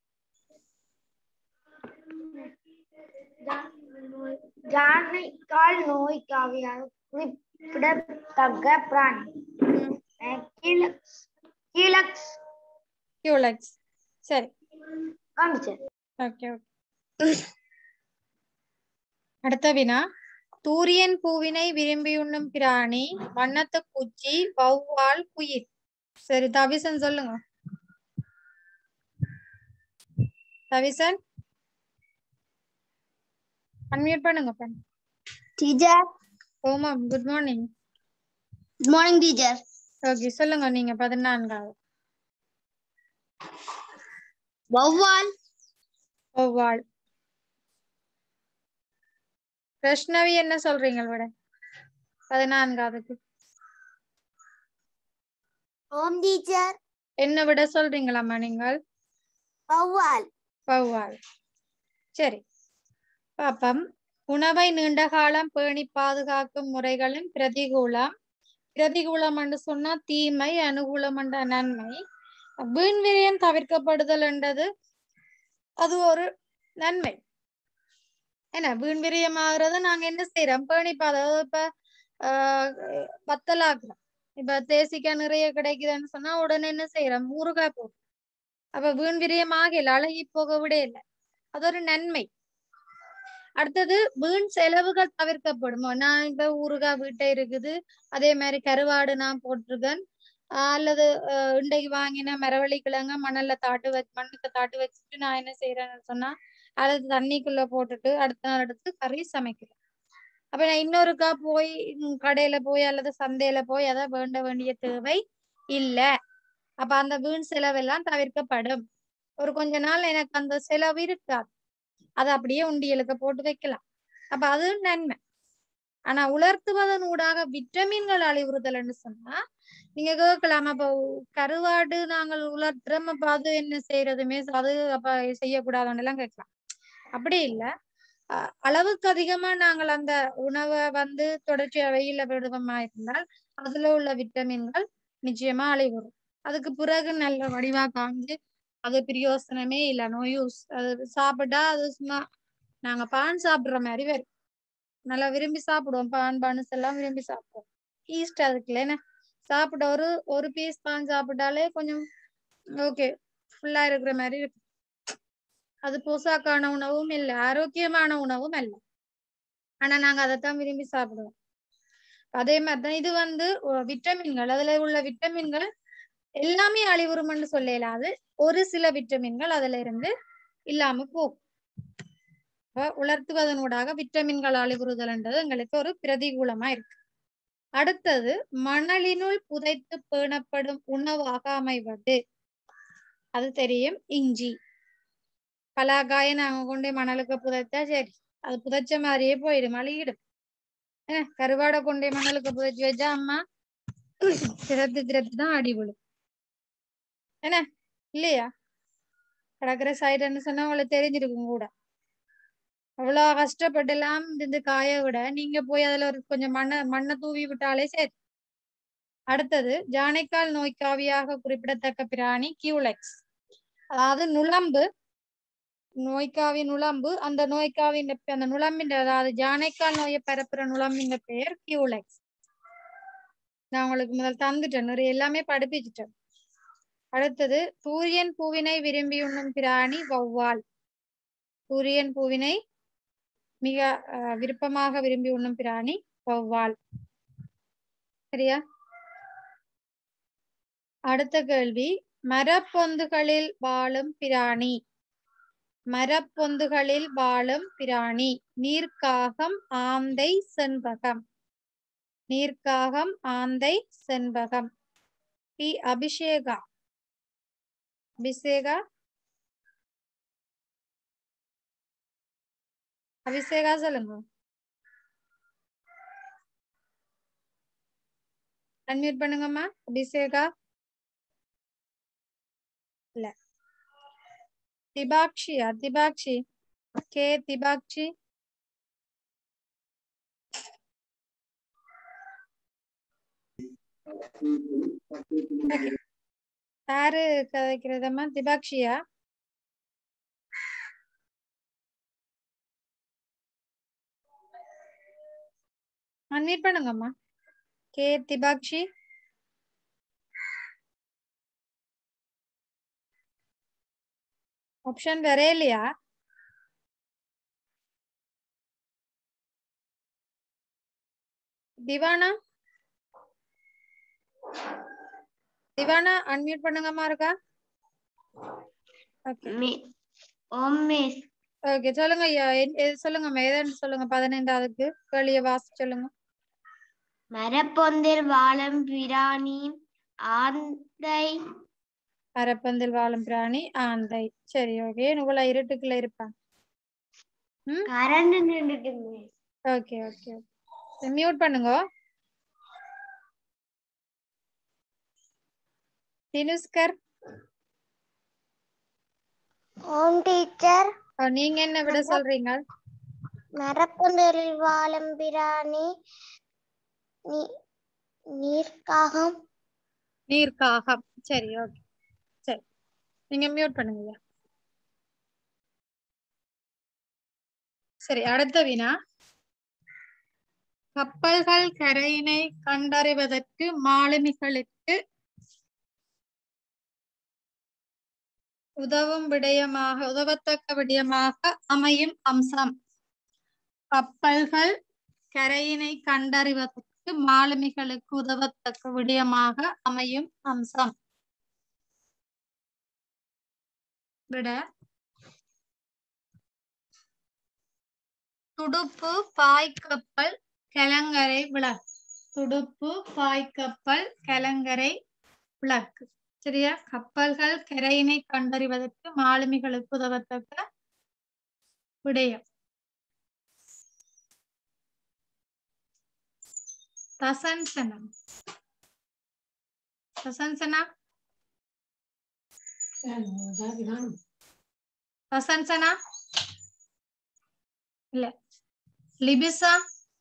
யானைக்கால் நோய் காவியாக குறிப்பிடத்தக்க பிராணி கியூலெக்ஸ். கியூலெக்ஸ். கியூலெக்ஸ். சரி. காமிச்சு. Okay okay. அடுத்த வினா தூரியன் பூவினை விரும்பி உண்ணும் பிராணி வண்ணத்து பூச்சி வௌவால் குயில். சரி தவிசன் சொல்லுங்க. தவிசன் அன்மியூட் பண்ணுங்க பெண். டீச்சர். ஓமா good morning. Good morning teacher. Okay சொல்லுங்க நீங்க பதினான்காவது. வௌவால். வௌவால். கிருஷ்ணவி என்ன சொல்றீங்க விட பதினான்காவதுக்கு? ஓம் டீச்சர். என்ன விட சொல்றீங்களாம்மா நீங்கள்? வௌவால். வௌவால். சரி பாப்பம். உணவை நீண்ட காலம் பேணி பாதுகாக்கும் முறைகளும் பிரதிகூலம். பிரதிகூலம் என்று சொன்னா தீமை, அனுகூலம் என்ற நன்மை. வீண் விரயம் தவிர்க்கப்படுதல் என்றது அது ஒரு நன்மை. என்ன வீண் விரயமாகிறது நாங்க என்ன செய்யறோம் பேணி பாதுகாப்பு. இப்ப ஆஹ் வத்தலாக்குறோம். இப்ப தேசிக்காய் நிறைய கிடைக்குதுன்னு சொன்னா உடனே என்ன செய்யறோம் ஊறுகாய் போடும். அப்ப வீண் விரயம் ஆகல, அழகி போக விட இல்லை. அது ஒரு நன்மை. அடுத்தது வீண் செலவுகள் தவிர்க்கப்படும். நான் இப்ப ஊறுகாய் வீட்டை இருக்குது, அதே மாதிரி கருவாடு நான் போட்டிருக்கேன், அல்லது இன்றைக்கு வாங்கின மரவள்ளி கிழங்க மணல்ல தாட்டு வச்சு மண்ணுக்கு தாட்டு வச்சுட்டு நான் என்ன செய்யறேன்னு சொன்னா அதை தண்ணிக்குள்ள போட்டுட்டு அடுத்த நாள் எடுத்து கறி சமைக்கிறேன். அப்ப நான் இன்னொருக்கா போய் கடையில போய் அல்லது சந்தையில போய் அதை வேண்ட வேண்டிய தேவை இல்ல. அப்ப அந்த வீண் செலவெல்லாம் தவிர்க்கப்படும். ஒரு கொஞ்ச நாள் எனக்கு அந்த செலவு இருக்காது, அதை அப்படியே உண்டியலுக்கு போட்டு வைக்கலாம். அப்ப அது நன்மை. ஆனா உலர்த்துவதன் ஊடாக விட்டமின்கள் அழிவுறுதல்னு சொன்னா நீங்க கேட்கலாம், அப்ப கருவாடு நாங்கள் உலர்த்துறோம், அப்ப அது என்ன செய்யறதுமே அது அப்ப செய்யக்கூடாதுன்னு எல்லாம் கேட்கலாம். அப்படி இல்ல, அளவுக்கு அதிகமா நாங்கள் அந்த உணவை வந்து தொடர்ச்சியா வெயில விடுவமா இருந்தால் அதுல உள்ள விட்டமின்கள் நிச்சயமா அழிவுறும். அதுக்கு பிறகு நல்ல வடிவா காமிச்சு அது பிரயோசனமே இல்லை, நோ யூஸ். அது சாப்பிட்டா அது சும்மா நாங்க பான் சாப்பிடுற மாதிரி வரும். நல்லா விரும்பி சாப்பிடுவோம், பான் பானுஸ் எல்லாம் விரும்பி சாப்பிடுவோம். ஈஸ்ட் அதுக்குல என்ன சாப்பிட ஒரு ஒரு பீஸ் பான் சாப்பிட்டாலே கொஞ்சம் ஓகே ஃபுல்லா இருக்கிற மாதிரி இருக்கு. அது போசாக்கான உணவும் இல்லை, ஆரோக்கியமான உணவும் அல்ல. ஆனா நாங்க அதைத்தான் விரும்பி சாப்பிடுவோம். அதே மாதிரிதான் இது வந்து விட்டமின்கள், அதுல உள்ள விட்டமின்கள் எல்லாமே அழிவுறும்னு சொல்லலாது. ஒரு சில விட்டமின்கள் அதுல இருந்து இல்லாம போகும். உலர்த்துவதனூடாக விட்டமின்கள் அழிவுறுதல்ன்றது எங்களுக்கு ஒரு பிரதிகூலமா இருக்கு. அடுத்தது மணலினுள் புதைத்து பேணப்படும் உணவாக அமைவது. அது தெரியும், இஞ்சி. பலாக்காயை நாங்க கொண்டு மணலுக்கு புதைச்சா சரி அது புதைச்ச மாதிரியே போயிடும், அழுகிடும். ஏ கருவாடை கொண்டே மணலுக்கு புதைச்சு வச்சா அம்மா திறத்து திறத்து தான் அடி விழும். என்ன இல்லையா? கிடக்குற சைடுன்னு சொன்னா உங்களுக்கு தெரிஞ்சிருக்கும் கூட. அவ்வளவு கஷ்டப்பட்டு எல்லாம் இந்த காய விட நீங்க போய் அதுல ஒரு கொஞ்சம் மண்ணை மண்ணை தூவி விட்டாலே சரி. அடுத்தது ஜானைக்கால் நோய்க்காவியாக குறிப்பிடத்தக்க பிராணி கியூலெக்ஸ். அதாவது நுளம்பு, நோய்க்காவி நுளம்பு. அந்த நோய்க்காவின் அந்த நுளம்பின் அதாவது ஜானைக்கால் நோயை பரப்புற நுளம்பின் பெயர் கியூலெக்ஸ். நான் உங்களுக்கு முதல் தந்துட்டேன், நிறைய எல்லாமே படிப்பிச்சுட்டேன். அடுத்தது சூரியன் பூவினை விரும்பி உண்ணும் பிராணி வௌவால். சூரியன் பூவினை மிக விருப்பமாக விரும்பி உண்ணும் பிராணி வௌவால். சரியா? அடுத்த கேள்வி, மரப்பொந்துகளில் வாழும் பிராணி. மரப்பொந்துகளில் வாழும் பிராணி நீர்க்காகம், ஆந்தை, செண்பகம். நீர்க்காகம் ஆந்தை செண்பகம். பி அபிஷேகா. அபிஷேகா அபிஷேகா சொல்லுங்க. அன்மியூட் பண்ணுங்கம்மா. அபிஷேகா இல்ல. திபாக்ஷியா? திபாக்ஷி. கே திபாக்ஷி. யாரு கதைக்கிறதம்மா? திபாக்ஷியா? அன்மியூட் பண்ணுங்கம்மா. கே திபாக்ஷி. ஆப்ஷன் வேற இல்லையா? திவானா திவானா அன்மியூட் பண்ணுங்கம்மா. இருக்கா? ஓகே ஓம் மிஸ். ஓகே சொல்லுங்க ஐயா. சொல்லுங்கம்மா ஏதான்னு சொல்லுங்க. பதினைந்தாவதுக்கு வெளிய வாசி சொல்லுங்க. மரப்பொந்தில் வாழும் பிராணி ஆந்தை. மரப்பந்தில் வாழும் பிராணி ஆந்தை. சரி ஓகே. உங்களை இருட்டுக்குள்ள இருப்பாங்க. கரண்ட் நின்னுட்டு. ஓகே ஓகே மியூட் பண்ணுங்க. தினுஸ்கர். ஓம் டீச்சர். நீங்க என்ன விட சொல்றீங்க? மரப்பொந்தில் வாழும் பிராணி நீர்க்காகம். நீர்க்காகம். சரி ஓகே. சரி நீங்க மியூட் பண்ணுங்க. சரி அடுத்த வினா. கப்பல்கள் கரையினை கண்டறிவதற்கு மாலுமிகளுக்கு உதவும் விடயமாக உதவத்தக்க விடயமாக அமையும் அம்சம். கப்பல்கள் கரையினை கண்டறிவதற்கு மாலுமிகளுக்கு உதவத்தக்க விடயமாக அமையும் அம்சம். விட துடுப்பு பாய்க்கப்பல் கலங்கரை விளக்கு. துடுப்பு பாய்க்கப்பல் கலங்கரை விளக்கு. சரியா? கப்பல்கள் கரையினை கண்டறிவதற்கு மாலுமிகளுக்கு உதவத்தக்க விடயம். தசன்சனம். தசன்சனா தசன்சனா இல்ல. லிபிசா.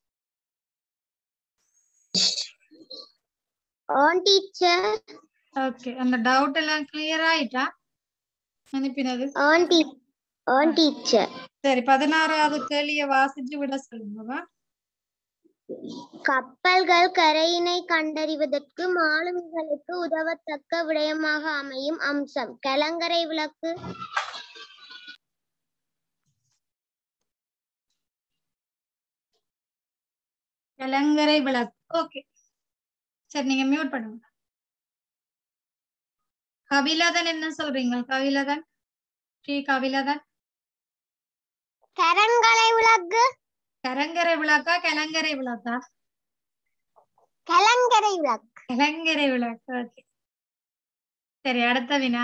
ஓம் டீச்சர். ஓகே அந்த டவுட் எல்லாம் கிளியர் ஆயிட்டா? அனுப்பினது. ஓம் டீச்சர். சரி பதினாறாவது கேள்வியை வாசிச்சு விட சொல்லுங்க. கப்பல்கள் கரையினை கண்டறிவதற்கு மாலுமிகளுக்கு உதவத்தக்க விடயமாக அமையும் அம்சம். கலங்கரை விளக்கு. கலங்கரை விளக்கு. ஓகே சரி நீங்க மியூட் பண்ணுங்க. கவிலதன் என்ன சொல்றீங்க? கவிலதன். ஸ்ரீ கவிலதன். கரங்கரை விளக்கு. கரங்கரை விளக்கா கலங்கரை விளக்கா? கலங்கரை விளக்கு. கலங்கரை விளக்கு. ஓகே சரி அடுத்த வினா.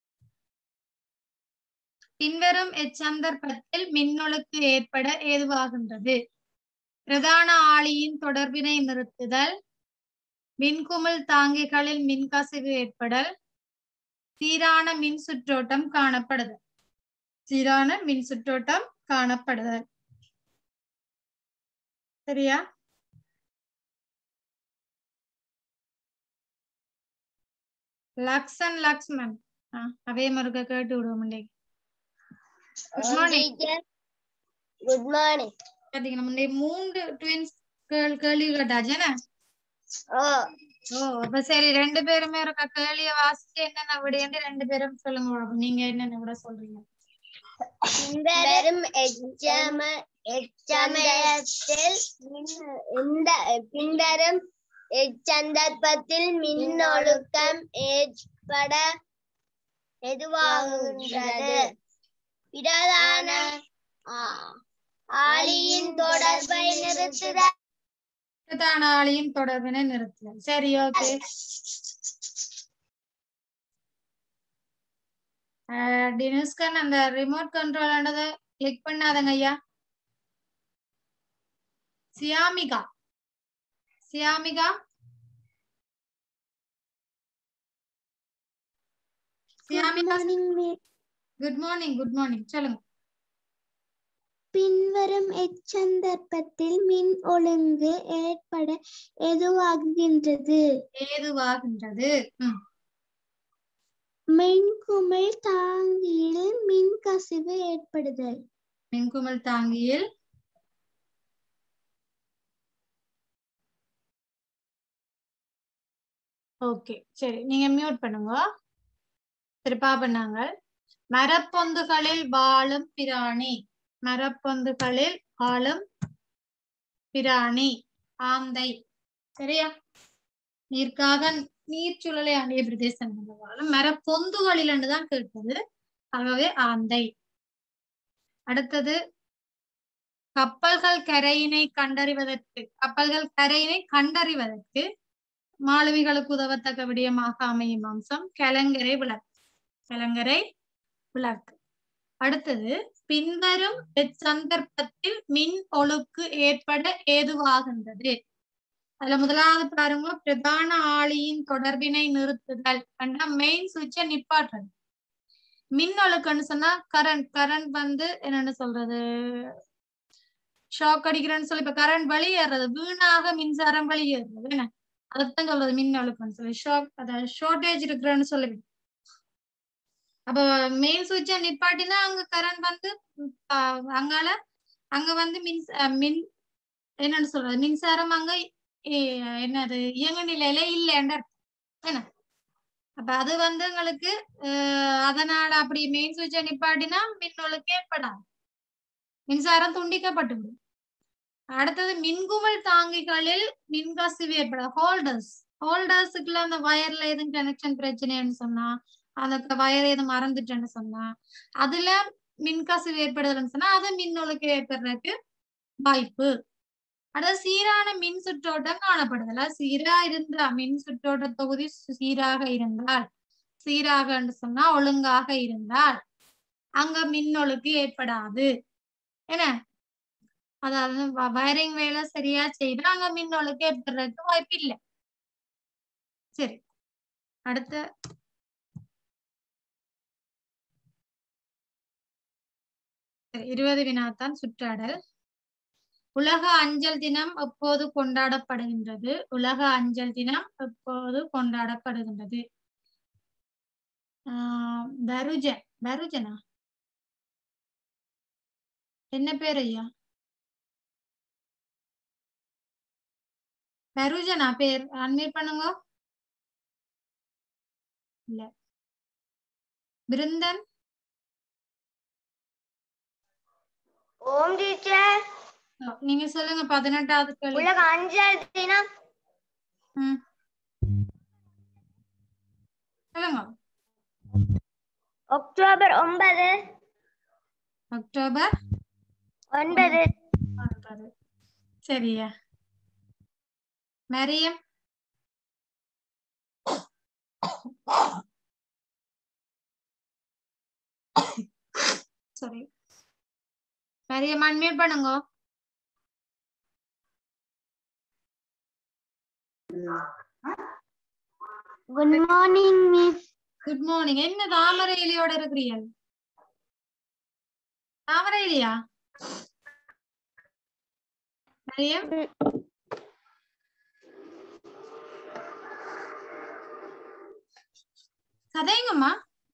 பின்வரும் எச்சந்தர்ப்பத்தில் மின்னொழுக்கு ஏற்பட ஏதுவாகின்றது. பிரதான ஆளியின் தொடர்பினை நிறுத்துதல், மின்குமிழ் தாங்கிகளில் மின்கசிவு ஏற்படல், சீரான மின் சுற்றோட்டம் காணப்படுதல். சீரான மின் சுற்றோட்டம் காணப்படுதல். சரியா? லக்ஷன் லக்ஷ்மன் அதே மறுக்க கேட்டு விடுவோம். Good morning. Good morning. பாத்தீங்கன்னா மூன்று ட்வின்ஸ் கேள்வி கேட்டாச்சுன்னா. ஓ ஓ அப்ப சரி ரெண்டு பேருமே ஒரு கேள்விய வாசிச்சு என்னென்ன விடையன்னு ரெண்டு பேரும் சொல்லுங்க. நீங்க என்னென்ன விட சொல்றீங்க? பின்வரும் எச்சம எச்சமயத்தில் இந்த பின்வரும் எச்சந்தர்ப்பத்தில் மின்னொழுக்கம் ஏற்பட எதுவாகின்றது. பிரதான ஆளியின் தொடர்பை நிறுத்துதல். பிரதான ஆளியின் தொடர்பினை நிறுத்துதல். சரி, ஓகே. டினுஸ்கன் அந்த ரிமோட் கண்ட்ரோல் ஆனதை கிளிக் பண்ணாதங்க ஐயா. Shyamika Shyamika Shyamika good morning. Good morning, சொல்லுங்க. பின்வரும் எச்சந்தர்ப்பத்தில் மின் ஒழுங்கு ஏற்பட எதுவாகுகின்றது? ஏதுவாகின்றது. ம். மின்குமிழ் தாங்கியில் மின் கசிவு ஏற்படுதல். மின்குமிழ் தாங்கியில் ஓகே, சரி, நீங்க மியூட் பண்ணுங்க. திருப்பா பண்ணாங்க. மரப்பொந்துகளில் வாழும் பிராணி. மரப்பொந்துகளில் வாழும் பிராணி ஆந்தை. சரியா? நீர்க்காக நீர்ச்சுழலை ஆண்டிய பிரதேசங்கள் வாழும் மரப்பொந்துகளில் தான் கேட்பது. ஆகவே ஆந்தை. அடுத்தது கப்பல்கள் கரையினை கண்டறிவதற்கு கப்பல்கள் கரையினை கண்டறிவதற்கு மாலுமிகளுக்கு உதவத்தக்க விடயமாக அமையும் அம்சம் கலங்கரை விளக்கு. கலங்கரை விளக்கு. அடுத்தது பின்வரும் சந்தர்ப்பத்தில் மின் ஒழுக்கு ஏற்பட ஏதுவாகின்றது. அதுல முதலாவது பாருங்க, பிரதான ஆளியின் தொடர்பினை நிறுத்துதல். மெயின் சுவிட்சை நிப்பாட்டுறது. மின் ஒழுக்குன்னு சொன்னா கரண்ட் கரண்ட் வந்து என்னன்னு சொல்றது, ஷாக் அடிக்கிறேன்னு சொல்லி இப்ப கரண்ட் வெளியேறது, வீணாக மின்சாரம் வெளியேறது, என்ன அதைத்தான் சொல்றது மின் ஒழுக்குன்னு சொல்லி. ஷாக் அதாவது ஷார்டேஜ் இருக்கிறேன்னு சொல்லி. அப்ப மெயின் சுவிட்சை நிப்பாட்டினா அங்க கரண்ட் வந்து அங்கால அங்க வந்து மின் மின் என்னன்னு சொல்றது மின்சாரம் அங்க என்னது இயங்க நிலையில இல்லைன்ற என்ன. அப்ப அது வந்து உங்களுக்கு அஹ் அதனால அப்படி மெயின் சுவிட்சை நிப்பாட்டினா மின் ஒழுக்கு ஏற்படாது, மின்சாரம் துண்டிக்கப்பட்டுவிடும். அடுத்தது மின்குமிழ் தாங்கிகளில் மின்கசிவு ஏற்பட ஹோல்டர்ஸ் ஹோல்டர்ஸுக்குள்ள அந்த வயர்ல எதுவும் கனெக்ஷன் பிரச்சனைன்னு சொன்னா, அந்த வயர் எதுவும் மறந்துட்டேன்னு சொன்னா அதுல மின்கசிவு ஏற்படுதுன்னு சொன்னா அது மின் ஒழுக்கு ஏற்படுறதுக்கு வாய்ப்பு. அதாவது சீரான மின் சுற்றோட்டம் காணப்படுதல. சீரா இருந்தா மின் சுற்றோட்ட தொகுதி சீராக இருந்தால், சீராக சொன்னா ஒழுங்காக இருந்தால் அங்க மின் ஒழுக்கு ஏற்படாது. என்ன, அதாவது வயரிங் வேலை சரியா செய்தா அங்க மின் ஒழுக்கு ஏற்படுறதுக்கு வாய்ப்பு இல்லை. சரி, அடுத்த இருபது வினாத்தான் சுற்றாடல். உலக அஞ்சல் தினம் எப்போது கொண்டாடப்படுகின்றது? உலக அஞ்சல் தினம் எப்போது கொண்டாடப்படுகின்றது? ஆஹ் தருஜன் தருஜனா என்ன பேர் ஐயா? தருஜனா பேர் அன்மியூட் பண்ணுங்க. இல்ல, பிருந்தன். ஓம் டீச்சர், நீங்க சொல்லுங்க. பதினெட்டாவது கேள்வி. உலக அஞ்சல் தினம் ம் சொல்லுங்க. அக்டோபர் ஒன்பது. அக்டோபர் ஒன்பது. ஒன்பது. சரியா? மரியம். சரி, மரியம் அன்மியூட் பண்ணுங்க. Good morning miss. Good morning. என்ன தாமரை இலையோட இருக்கிறீர்கள்? தாமரை இலையா மரியம்? கதைங்கம்மா.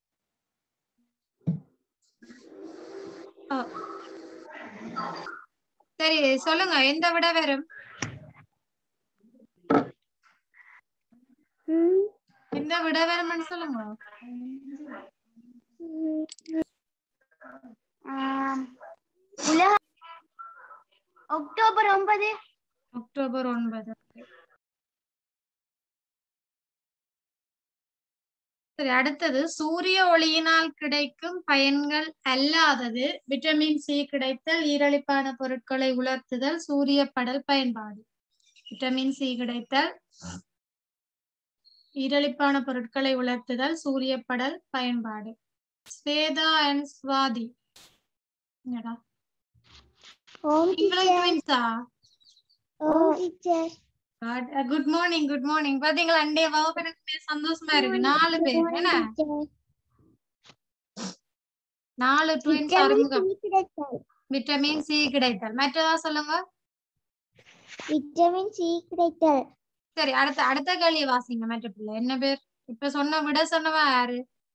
சரி, சொல்லுங்க. எந்த விட வரும்? எந்த விட வரும்னு சொல்லுங்க. உலக அக்டோபர் ஒன்பது. அக்டோபர் ஒன்பது. சரி, அடுத்தது சூரிய ஒளியினால் கிடைக்கும் பயன்கள் அல்லாதது. விட்டமின் சி கிடைத்தல், ஈரலிப்பான பொருட்களை உலர்த்துதல், சூரிய படல் பயன்பாடு. விட்டமின் சி கிடைத்தல், ஈரலிப்பான பொருட்களை உலர்த்துதல், சூரியப்படல் பயன்பாடு. ஸ்வேதா அண்ட் ஸ்வாதி என்னடா ஓம் ட்வின்ஸா? ஓம் teacher. Good morning good morning. பாத்தீங்களா அண்டே வகுப்பு எனக்கு சந்தோஷமா இருக்கு. நாலு பேர் என்ன நாலு ட்வின்ஸ் அறிமுகம். விட்டமின் சி கிடைத்தல். மற்றதா சொல்லுங்க. விட்டமின் சி கிடைத்தல். சரி, அடுத்த அடுத்த கேள்வி வாசிங்க. மற்ற பிள்ளை என்ன பேர்? இப்ப சொன்ன விட சொன்னவா யாரு?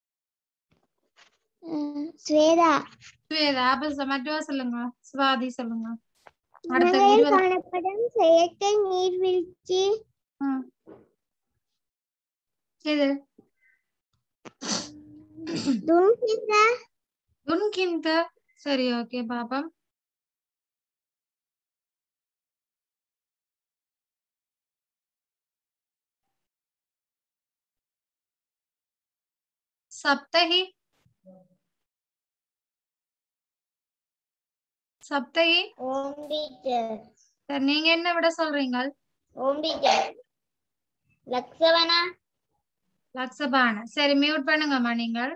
ஸ்வேதா. ஸ்வேதா. அப்ப மற்றவா சொல்லுங்க. ஸ்வாதி சொல்லுங்க. அடுத்த உணவில் காணப்படும் செயற்கை நீர்வீழ்ச்சி எது? துன்கிந்த. துன்கிந்த. சரி, ஓகே பாப்போம். சப்தகி. சப்தகி. ஓம் டீச்சர். சரி, நீங்க என்ன விட சொல்றீங்க? ஓம் டீச்சர். லக்ஷவனா. லக்ஷபான. சரி, மியூட் பண்ணுங்கம்மா நீங்கள்.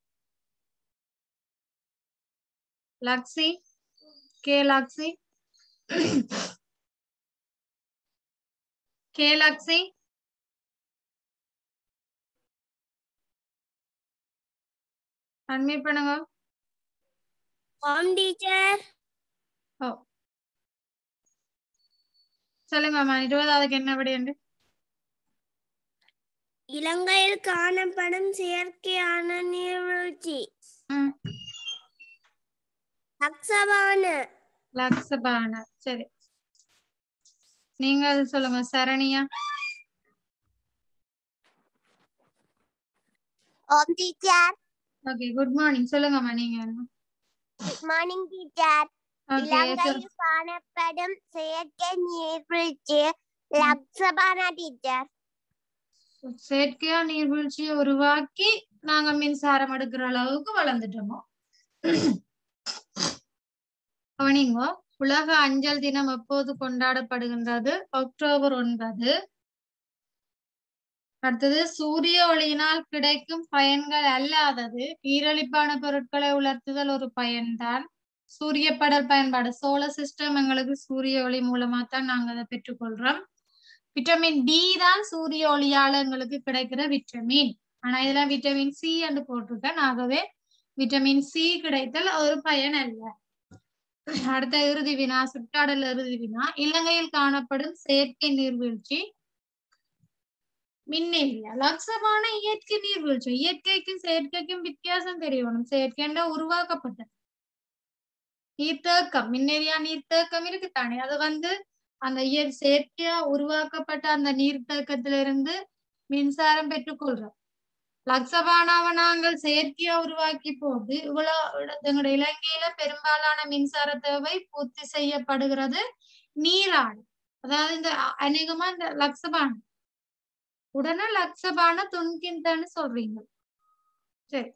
Lakshi. K Lakshi. K Lakshi. Unmute பண்ணுங்க. ஓம் டீச்சர். ஓ சொல்லுங்கம்மா, இருபதாவதுக்கு என்ன விட என்று? இலங்கையில் காணப்படும் செயற்கையான நீர்வீழ்ச்சி லக்ஷபான. லக்ஷபான. சரி, நீங்க சொல்லுங்க. சரணியா. ஓம் டீச்சர். Okay, good morning. சொல்லுங்கம்மா நீங்க என்ன? Good morning teacher. ஓகே, இலங்கையில் காணப்படும் செயற்கை நீர்வீழ்ச்சி லக்ஷபான டீச்சர். செயற்கையா நீர்வீழ்ச்சியை உருவாக்கி நாங்க மின்சாரம் எடுக்கிற அளவுக்கு வளர்ந்துட்டோமோ. கவனிங்கோ. உலக அஞ்சல் தினம் எப்போது கொண்டாடப்படுகின்றது? அக்டோபர் ஒன்பது. அடுத்தது, சூரிய ஒளியினால் கிடைக்கும் பயன்கள் அல்லாதது. ஈரலிப்பான பொருட்களை உலர்த்துதல் ஒரு பயன்தான். சூரிய படல் பயன்பாடு. சோலார் சிஸ்டம் எங்களுக்கு சூரிய ஒளி மூலமா தான் நாங்க அதை பெற்றுக்கொள்றோம். விட்டமின் டி தான் சூரிய ஒளியால எங்களுக்கு கிடைக்கிற விட்டமின். ஆனா இதுல விட்டமின் சி என்று போட்டிருக்கேன். ஆகவே விட்டமின் சி கிடைத்தல் ஒரு பயன் அல்ல. அடுத்த இறுதி வினா, சுற்றாடல் இறுதி வினா. இலங்கையில் காணப்படும் செயற்கை நீர்வீழ்ச்சி மின்னேரியா. லக்ஷபான இயற்கை நீர்வீழ்ச்சி. இயற்கைக்கும் செயற்கைக்கும் வித்தியாசம் தெரியணும். செயற்கைண்டா உருவாக்கப்பட்டது. நீர்த்தேக்கம். மின்னேரியா நீர்த்தேக்கம் இருக்குத்தானே, அது வந்து அந்த இயற் செயற்கையா உருவாக்கப்பட்ட அந்த நீர்த்தேக்கத்திலிருந்து மின்சாரம் பெற்றுக்கொள்றோம். லக்ஷபானாவை நாங்கள் செயற்கையா உருவாக்கி போது இவ்வளவு எங்களுடைய இலங்கையில பெரும்பாலான மின்சார தேவை பூர்த்தி செய்யப்படுகிறது நீராடு. அதாவது இந்த அநேகமா இந்த லக்ஷபான உடனே லக்ஷபான துன்கிந்தன்னு சொல்றீங்க. சரி,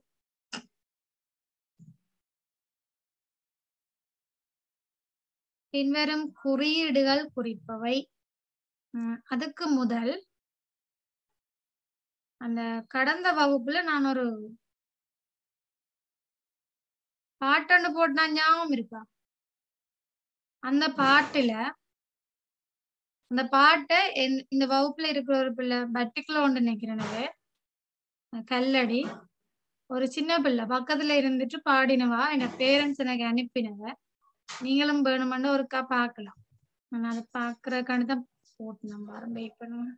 பின்வரும் குறியீடுகள் குறிப்பவை. அதுக்கு முதல், அந்த கடந்த வகுப்புல நான் ஒரு பாட்டொன்னு போட்டா ஞாபகம் இருக்கா? அந்த பாட்டுல அந்த பாட்டை இந்த வகுப்புல இருக்கிற ஒரு பிள்ளை பர்டிகுலர் ஒன்று நினைக்கிறேன். கல்லடி ஒரு சின்ன பிள்ளை பக்கத்துல இருந்துட்டு பாடினவா. என் பேரண்ட்ஸ் எனக்கு அனுப்பினவ. நீங்களும் வேணுமென்னு ஒருக்கா பார்க்கலாம். நான் அதை பாக்குறதுக்கான தான் போட்டு நம்ம வெயிட் பண்ணுவேன்.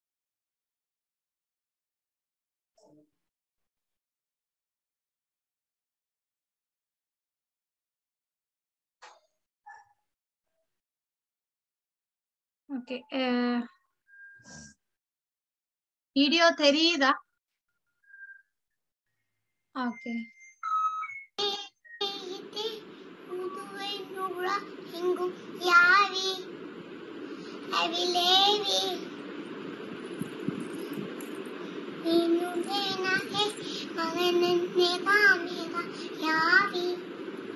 ஓகே, வீடியோ தெரியுதா? ஓகே,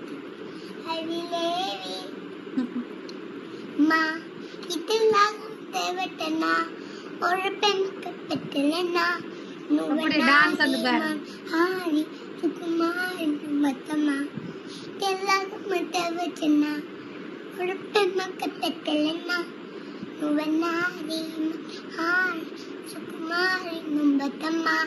Ma itulah தேவட்டனா ஒரு பெண்ணுக்கு பெற்றலனா அப்படி டான்ஸ் அந்த பாரு ஹாரி சுகுமாரி மத்தமா எல்லாரும் தேவட்டனா ஒரு பெண்ணுக்கு பெற்றலனா நுவனாரி ஹாரி சுகுமாரி மத்தமா.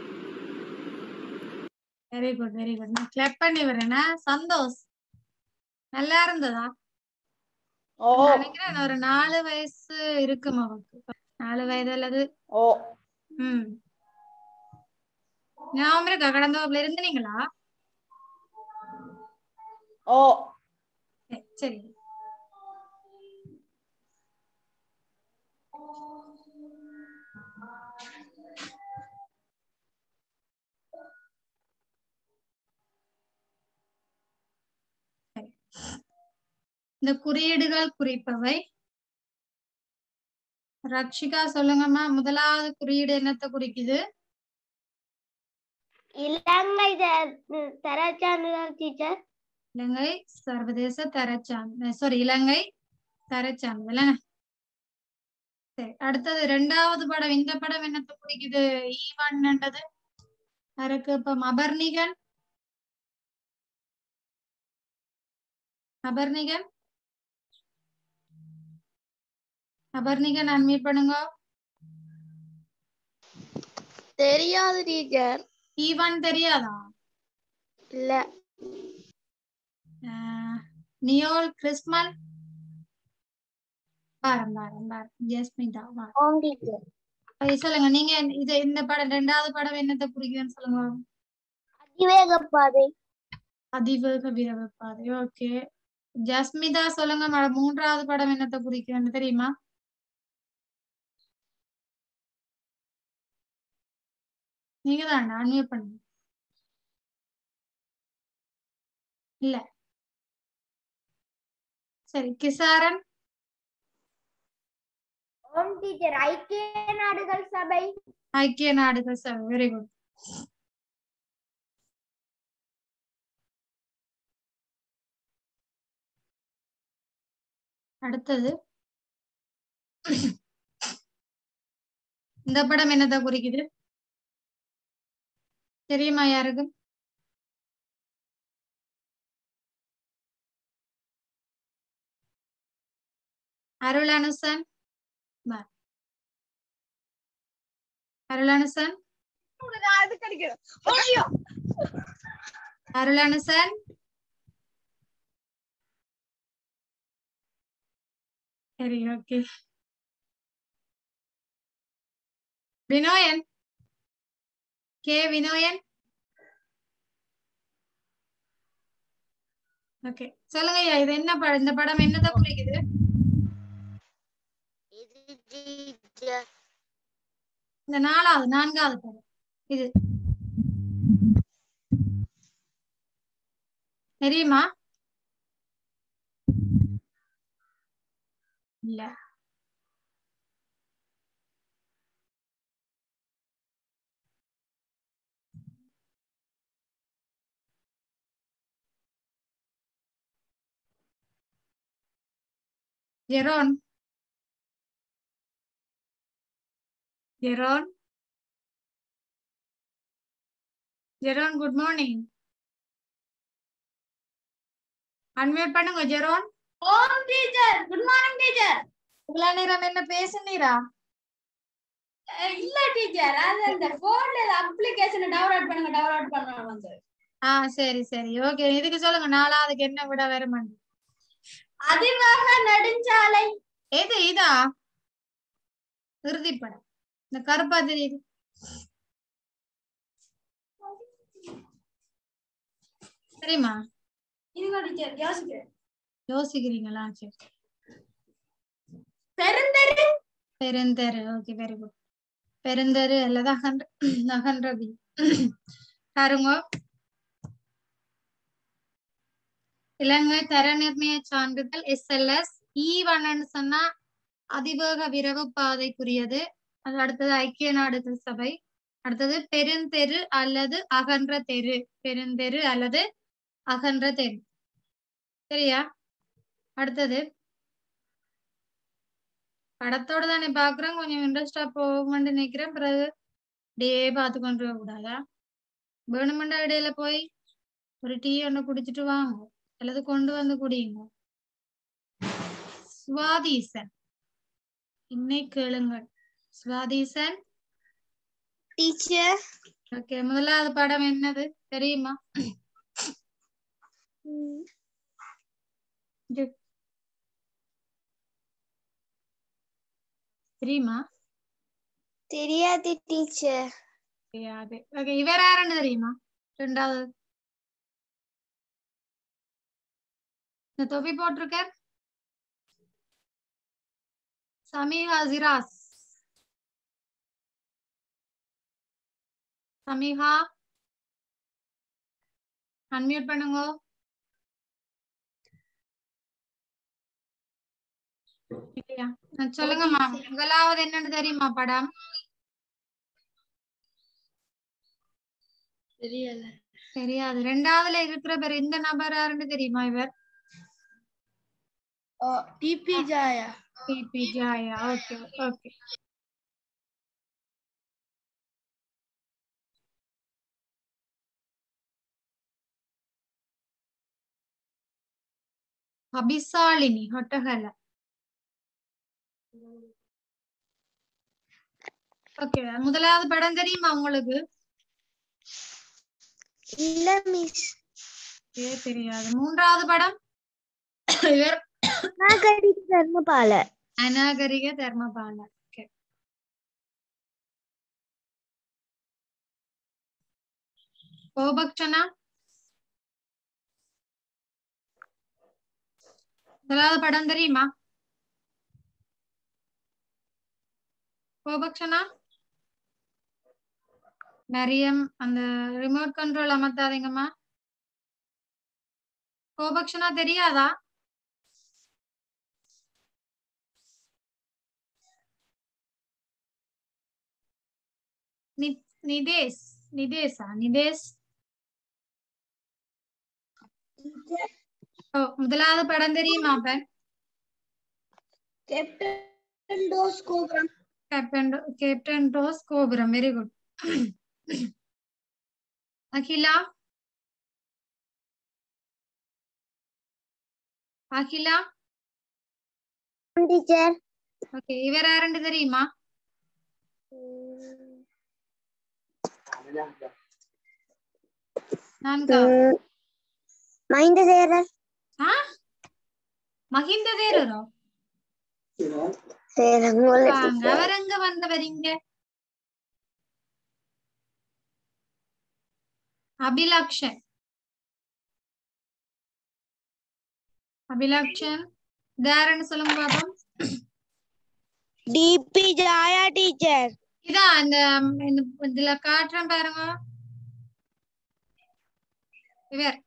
Very good very good. நான் கிளப் பண்ணி வரேனா? சந்தோஷ் நல்லா இருந்ததா? நினைக்கிறேன் ஒரு நாலு வயசு இருக்கும் அவருக்கு. நாலு வயது அல்லது ம் ஞாபகம் இருக்கா? கடந்த வகுப்புல இருந்தீங்களா? ஓ சரி. இந்த குறியீடுகள் குறிப்பவை. ரக்ஷிகா சொல்லுங்கம்மா, முதலாவது குறியீடு என்னத்தை குறிக்குது? இலங்கை தரச்சான்றிதழ் டீச்சர். இலங்கை சர்வதேச தரச்சான்றிதழ், சாரி இலங்கை தரச்சான்றிதழ். சரி, அடுத்தது ரெண்டாவது படம். இந்த படம் என்னத்தை குறிக்குது? ஈவன்ன்றது அதுக்கு இப்ப அபர்ணிகன் அபர்ணிகன் அபர்ணிகன் அன்மியூட் பண்ணுங்க. தெரியாது டீச்சர். ஈவன் தெரியாதா? இல்ல. நியோல் கிறிஸ்மல் பாரம் பாரம் பாரம் ஜஸ்மிதா ஆம் டீச்சர். சொல்லுங்க நீங்க. இது இந்த படம் ரெண்டாவது படம் என்னத்தை குறிக்குதுன்னு சொல்லுங்க. அதிவேக பாதை. அதிவேக விரைவு பாதை. ஓகே. ஜஸ்மிதா சொல்லுங்க மேடம், மூன்றாவது படம் என்னத்தை குறிக்குதுன்னு தெரியுமா? நீங்க தான் அன்மியூட் பண்ணுங்க. இல்ல சரி. கிசாரன் ஆம் டீச்சர். ஐக்கிய நாடுகள் சபை. ஐக்கிய நாடுகள் சபை. Very good. அடுத்தது இந்த படம் என்னத்தை குறிக்குது தெரியுமா யாருக்கு? அருளனுசன் அருளனுசன் அருளனுசன் சரி ஓகே. வினோயன் கே வினோயன் ஓகே சொல்லுங்க ஐயா, இது என்ன படம்? இந்த படம் என்னத்தை குறிக்குது? இந்த நாலாவது நான்காவது படம் இது தெரியுமா? இல்ல. Jeron Jeron Jeron good morning. Unmute பண்ணுங்க ஜெரோன். ஓம் டீச்சர். Good morning teacher. இவ்வளவு நேரம் என்ன பேசுனீரா? இல்ல டீச்சர், அது அந்த போன்ல அப்ளிகேஷன் டவுன்லோட் பண்ணுங்க டவுன்லோட் பண்ணனும் வந்து. ஆ சரி சரி ஓகே. இதுக்கு சொல்லுங்க நாலாவதுக்கு என்ன விட வருமானு? அதிவேக நெடுஞ்சாலை. எது இதா? இறுதிப்படம். இந்த கருப்பா தெரியுது. தெரியுமா? இருங்க டீச்சர் யோசிக்கிறேன். யோசிக்கிறீங்களா? சரி. பெருந்தெரு. பெருந்தெரு. Okay very good. பெருந்தெரு அல்லது அகன்ற அகன்றவி பாருங்க. இலங்கை தர நிர்ணய சான்றிதழ் எஸ் எல் எஸ் ஈவன்னு சொன்னா அதிவேக விரைவு பாதைக்குரியது. அது அடுத்தது ஐக்கிய நாடுகள் சபை. அடுத்தது பெருந்தெரு அல்லது அகன்ற தெரு. பெருந்தெரு அல்லது அகன்ற தெரு. சரியா? அடுத்தது படத்தோட தானே பாக்குறேன், கொஞ்சம் இன்ட்ரெஸ்டா போகும்னு நினைக்கிறேன். பிறகு டே பார்த்து கொண்டு போக கூடாதா? வேணுமெண்டா இடையில போய் ஒரு டீ ஒன்று குடிச்சிட்டு வாங்க, அல்லது கொண்டு வந்து குடிங்க. சுவாதீசன், இன்னை கேளுங்கள். சுவாதீசன் டீச்சர். ஓகே, முதலாவது படம் என்னது தெரியுமா? தெரியுமா? தெரியாது டீச்சர். தெரியாது. ஓகே, இவர் யாருன்னு தெரியுமா? ரெண்டாவது இந்த தொப்பி போட்டிருக்கார் சமீஹா ஜிராஸ். சமீஹா அன்மியூட் பண்ணுங்க. இல்லையா? சொல்லுங்கம்மா, முதலாவது என்னன்னு தெரியுமா படம்? தெரியல. தெரியாது. ரெண்டாவதுல இருக்கிற பேர் இந்த நபர் யாருன்னு தெரியுமா? இவர் TB Jayah. DP Jayah. Okay okay. Abisalini ஹொட்டகல. ஓகே, முதலாவது படம் தெரியுமா உங்களுக்கு? இல்ல மிஸ். ஏ தெரியாது. மூன்றாவது படம் இவர் அநாகரிக தர்மபால. அநாகரிக தர்மபால. ஓகே, கோபக்ஷனா முதலாவது படம் தெரியுமா? கோபக்ஷனா மரியம், அந்த ரிமோட் கண்ட்ரோல் அமர்த்தாதீங்கம்மா. கோபக்ஷனா தெரியாதா? நிதேஷ் நிதேஷா நிதேஷ். ஓ, முதலாவது படம் தெரியுமா? அப்ப கேப்டன் டோஸ் கோபுரம். கேப்டன் கேப்டன் டோஸ் கோபுரம். Very good. Akila Akila teacher. Okay, இவர் யாருன்னு தெரியுமா? நான்காவது மஹிந்த தேரர். ஆ மஹிந்த தேரரோ? வாங்க, அவர் எங்க வந்தவர் இங்க? அபிலாக்ஷன். அபிலாக்ஷன் தாரன்னு சொல்லுங்க பாப்போம். TB Jayah teacher. இதான் இந்த இதுல காட்டுறேன் பாருங்க. இவர்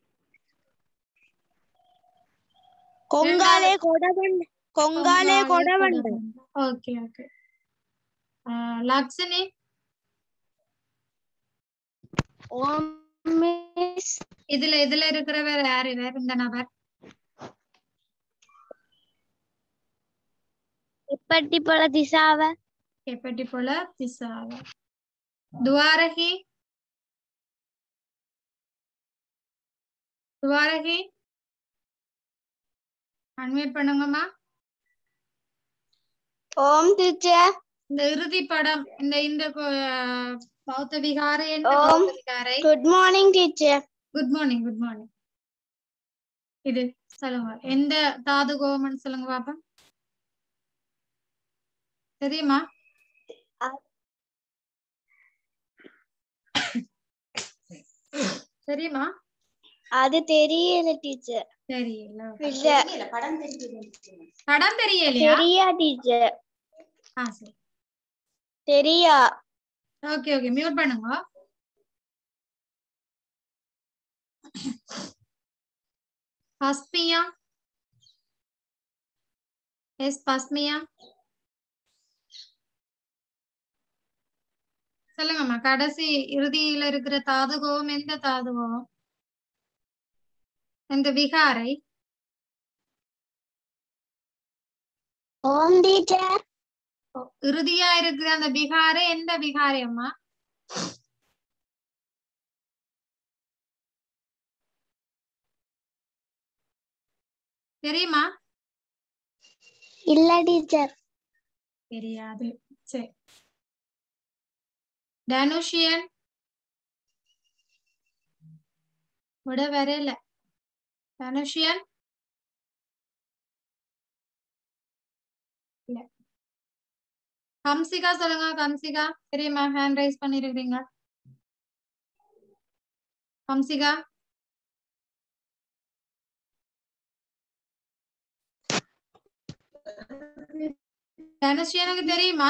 கொங்காலே கொடவன். கொங்காலே கொடவன். Okay okay. லக்ஷ்மி ஓம் மிஸ். இதுல இதுல இருக்கிறவர் யாரு? இவர் இந்த நபர் எப்பட்டி போல திசாவ. எப்படி போல திசாவ. துவாரகி துவாரகி அன்மியூட் பண்ணுங்கம்மா. ஓம் டீச்சர். இந்த இறுதி படம் இந்த இந்த பௌத்த விகாரை என்ற ஓம். பௌத்த விகாரை. Good morning teacher. Good morning good morning. இது சொல்லுங்க, எந்த தாது கோவம்னு சொல்லுங்க பாப்பா. தெரியுமா? தெரியுமா? அது தெரியல டீச்சர். தெரியல. இல்ல படம் தெரியுது. படம் தெரியலையா? தெரியா டீச்சர். ஆ சரி. தெரியா. ஓகே ஓகே, மியூட் பண்ணுங்க. பஸ்மியா. எஸ் பஸ்மியா சொல்லுங்கம்மா. கடைசி இறுதியில இருக்கிற தாதுகோவம் எந்த தாதுகோவம்? எந்த விகாரை? Om teacher. இறுதியா இருக்கிற அந்த விகாரை எந்த விகாரை அம்மா? தெரியுமா? இல்ல டீச்சர். தெரியாது. சரி. தனுஷியன் விட வரல. தனுஷியன் இல்ல. ஹம்சிகா சொல்லுங்க. ஹம்சிகா தெரியுமா? ஹேண்ட் ரைஸ் பண்ணிருக்கீங்க. ஹம்சிகா தனுஷியனுக்கு தெரியுமா?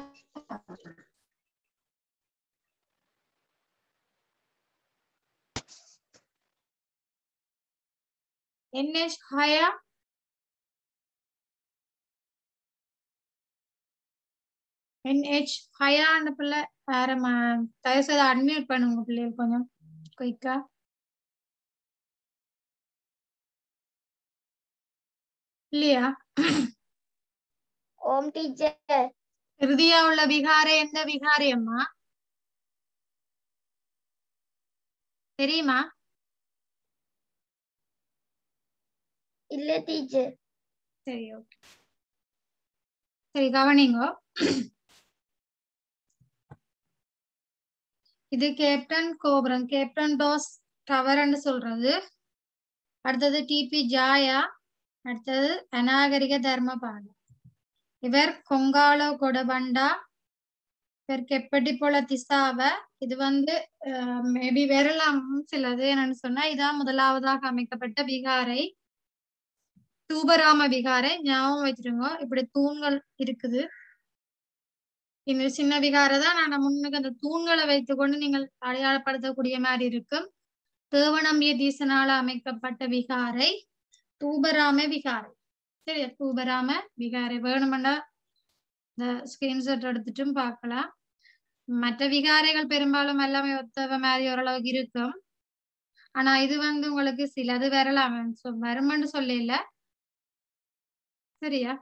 என்எச் ஹயா என்ஹெச் ஹயான்னு பிள்ளை வேற தயவு செய்து அட்மிட் பண்ணுங்க பிள்ளைகள் கொஞ்சம் குயிக்கா. இல்லையா? ஓம் டீச்சர். இறுதியா உள்ள விகாரை எந்த விகாரை அம்மா? தெரியுமா? இல்ல டீச்சர். சரி ஓகே. சரி கவனிங்க. இது கேப்டன் கோபுரம், கேப்டன் டோஸ் டவர்ன்னு சொல்றது. அடுத்தது டிபி ஜாயா, அடுத்தது அநாகரிக தர்மபாலம். இவர் கொங்காலோ கொடபண்டா, இவர் கெப்படி போல திசாவ. இது வந்து மேபி வரலாம் சிலது என்னன்னு சொன்னா இதான் முதலாவதாக அமைக்கப்பட்ட விகாரை தூபராம விகாரை. ஞாபகம் வச்சிருங்க. இப்படி தூண்கள் இருக்குது. இந்த சின்ன விகாரை தான் நான் முன்னுக்கு அந்த தூண்களை வைத்துக்கொண்டு நீங்கள் அடையாளப்படுத்தக்கூடிய மாதிரி இருக்கும். தேவநம்பிய தீசனால அமைக்கப்பட்ட விகாரை தூபராம விகாரை. சரி, தூபராம விகாரை வேணுமெண்டா இந்த ஸ்கிரீன்ஷாட் எடுத்துட்டும் பார்க்கலாம். மற்ற விகாரைகள் பெரும்பாலும் எல்லாமே ஒத்தவ மாதிரி ஓரளவுக்கு இருக்கும். ஆனா இது வந்து உங்களுக்கு சிலது வரலாம் வருமென்னு சொல்லல. சரியா?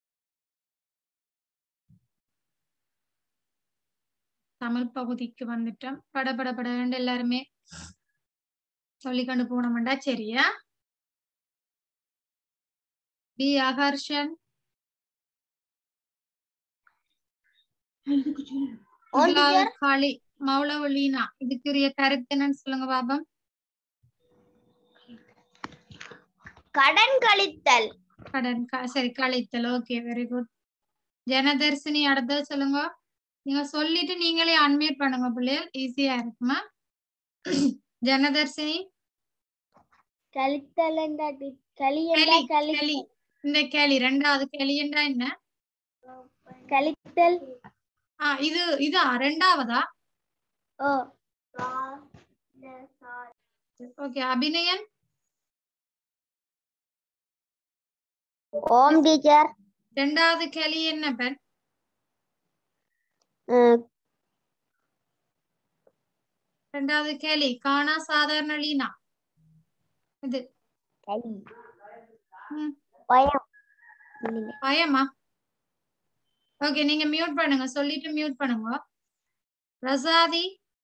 தமிழ் பகுதிக்கு வந்துட்டோம். படபட பட எல்லாருமே சொல்லிக்கொண்டு போனோம்டா. சரியா? பி ஆகர்ஷன் காளி மௌலவலீனா இதுக்குரிய கருத்து என்னன்னு சொல்லுங்க பாபம். கடன் கழித்தல். கடன் சரி கழித்தல். Okay, very good. ஜனதர்சினி அடுத்தது சொல்லுங்க. நீங்க சொல்லிட்டு நீங்களே அன்மியூட் பண்ணுங்க பிள்ளைகள், ஈஸியா இருக்குமா? ஜனதர்சினி. கழித்தல் இந்த கேளி ரெண்டாவது கேளியண்டா என்ன? கழித்தல். ஆ இது இதா ரெண்டாவதா? ஓ ஓகே. அபிநயன். ஓம் டீச்சர். ரெண்டாவது கேளி என்ன பெண்? ரெண்டாவது கேளி காணா சாதாரண லீனா. இது பயம். பயமா? ஓகே, நீங்க மியூட் பண்ணுங்க. சொல்லிட்டு மியூட் பண்ணுங்க. ரசாதி.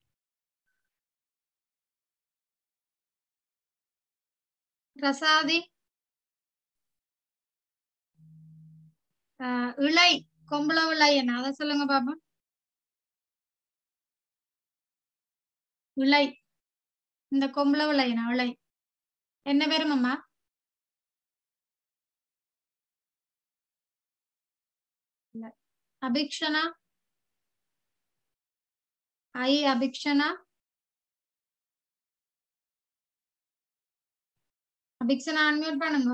ரசாதி. இளை கொம்பள இளை என்ன அதை சொல்லுங்க பாப்பா. இளை இந்த கொம்பள இளை என்ன இளை என்ன பேரும் அம்மா? அபிக்ஷனா. ஐ அபிக்ஷனா. அபிக்ஷனா அன்மியூட் பண்ணுங்க.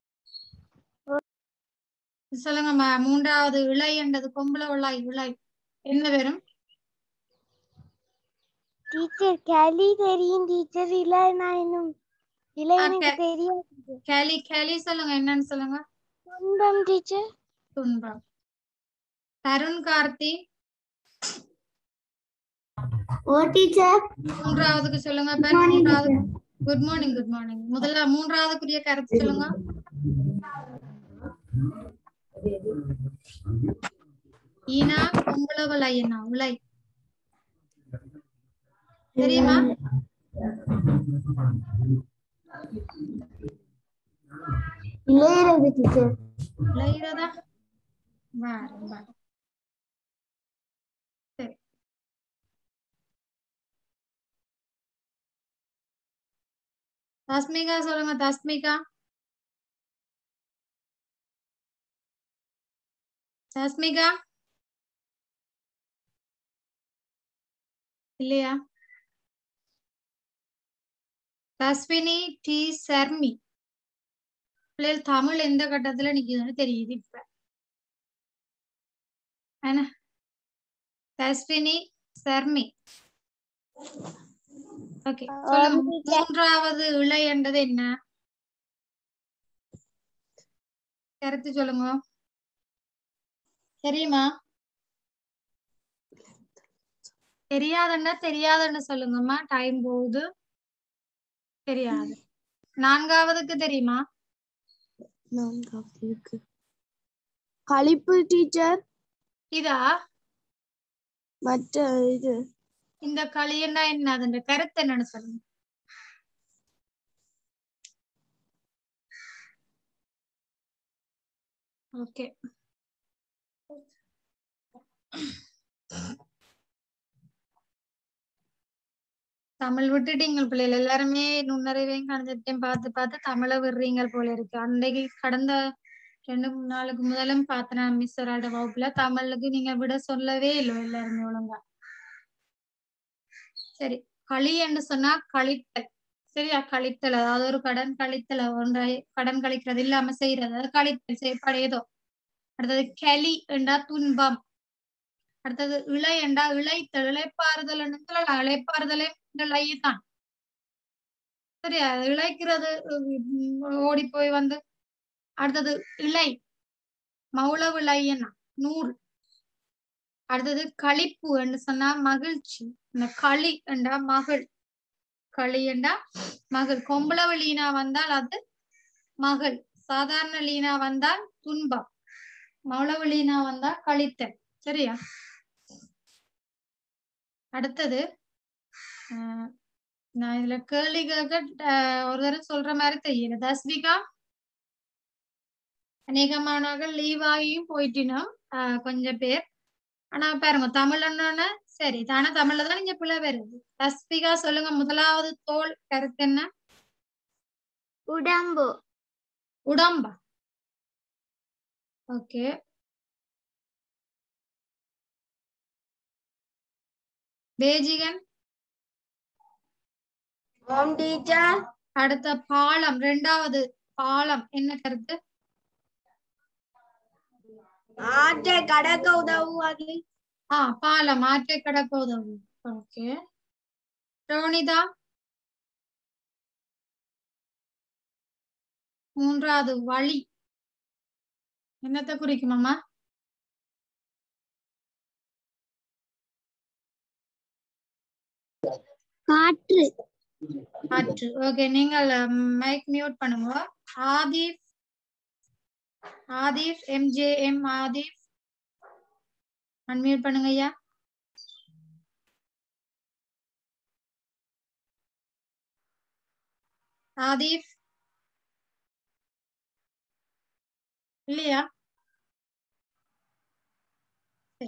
சொல்லுங்கம்மா. மூன்றாவது இளை என்றது கொம்பள இளை இளை என்ன பேரும்? டீச்சர் கேலி தெரியும் டீச்சர். இல்ல நான் இன்னும் இல்ல எனக்கு தெரியும். கேலி கேலி சொல்லுங்க என்னன்னு சொல்லுங்க. துன்பம் டீச்சர். துன்பம். தருண் கார்த்தி. ஓ டீச்சர். மூன்றாவதுக்கு சொல்லுங்க பெண். மூன்றாவது. Good morning. Good morning. முதல்ல மூன்றாவதுக்குரிய கருத்து சொல்லுங்க. ஈனா பொம்பளவளை என்ன உலை தெரியுமா? இளையராஜா டீச்சர். இளையராஜா வாரம் வாரம் சரி. தஸ்மிகா சொல்லுங்க. தஸ்மிகா தஸ்மிகா இல்லையா? தஸ்வினி டி சர்மி பிள்ளைகள் தமிழ் எந்த கட்டத்துல நிக்குதுன்னு தெரியுது இப்ப. என்ன தஸ்வினி சர்மி ஓகே சொல்லுங்க. மூன்றாவது இழை என்றது என்ன கருத்து சொல்லுங்க. தெரியுமா? தெரியாதுன்னா தெரியாதுன்னு சொல்லுங்கம்மா. டைம் போகுது. தெரியாது. நான்காவதுக்கு தெரியுமா? நான்காவதுக்கு கழிப்பு டீச்சர். இதா மற்ற இது இந்த களின்னா என்ன அதுன்ற கருத்து என்னன்னு சொல்லுங்க. ஓகே தமிழ் விட்டுட்டீங்க பிள்ளைகள் எல்லாருமே. நுண்ணறிவையும் கணிதத்தையும் பார்த்து பார்த்து தமிழை விடுறீங்க போல இருக்கு. அன்றைக்கு கடந்த ரெண்டு மூணு நாளுக்கு முதலும் பார்த்தேன் மிஸ் ஒரு வகுப்புல தமிழுக்கு நீங்க விட சொல்லவே இல்லை எல்லாருமே ஒழுங்கா. சரி களி என்று சொன்னா கழித்தல். சரியா? கழித்தல் அதாவது ஒரு கடன் கழித்தல் ஒன்றை கடன் கழிக்கிறது இல்லாம செய்யறது கழித்தல் செயற்பாடு ஏதோ. அடுத்தது களி என்றா துன்பம். அடுத்தது இழை என்றா இழைத்தல். இழைப்பாறுதல் சொல்லலாம். இழைப்பாறுதலே இழைதான். சரியா? இழைக்கிறது ஓடி போய் வந்து. அடுத்தது இழை மௌளவு இழை என்ன நூல். அடுத்தது களிப்பு என்று சொன்னா மகிழ்ச்சி. இந்த களி என்றா மகள். களி என்றா மகள். கொம்பளவு லீனா வந்தால் அது மகள். சாதாரண லீனா வந்தால் துன்பம். மௌளவு லீனா வந்தா கழித்தல். சரியா? அடுத்தது ஆஹ் நான் இதுல கேள்வி கேட்க ஒரு தடவை சொல்ற மாதிரி தெரியல. தஸ்விகா அநேகமானவர்கள் லீவ் ஆகியும் போயிட்டினோம் ஆஹ் கொஞ்சம் பேர். ஆனா பாருங்க தமிழ்ன்னு சரி தானே தமிழ்ல தான் நீங்க பிள்ளை வருது. தஸ்விகா சொல்லுங்க. முதலாவது தோல் கருத்து என்ன? உடம்பு. உடம்பா? ஓகே. பேஜிகன் டீச்சர். அடுத்த பாலம் இரண்டாவது பாலம் என்ன கருத்து? ஆற்றை கடக்க உதவுவது. ஆஹ் பாலம் ஆற்றை கடக்க உதவும். ஓகே. ரோனிதா மூன்றாவது வழி என்னத்தை குறிக்குமாமா? காற்று. காற்று. ஓகே நீங்கள் மைக் மியூட் பண்ணுங்க. ஆதிப் ஆதிப் எம்ஜேஎம் ஆதிப் அன்மியூட் பண்ணுங்க ஐயா. ஆதிப் இல்லையா? சரி.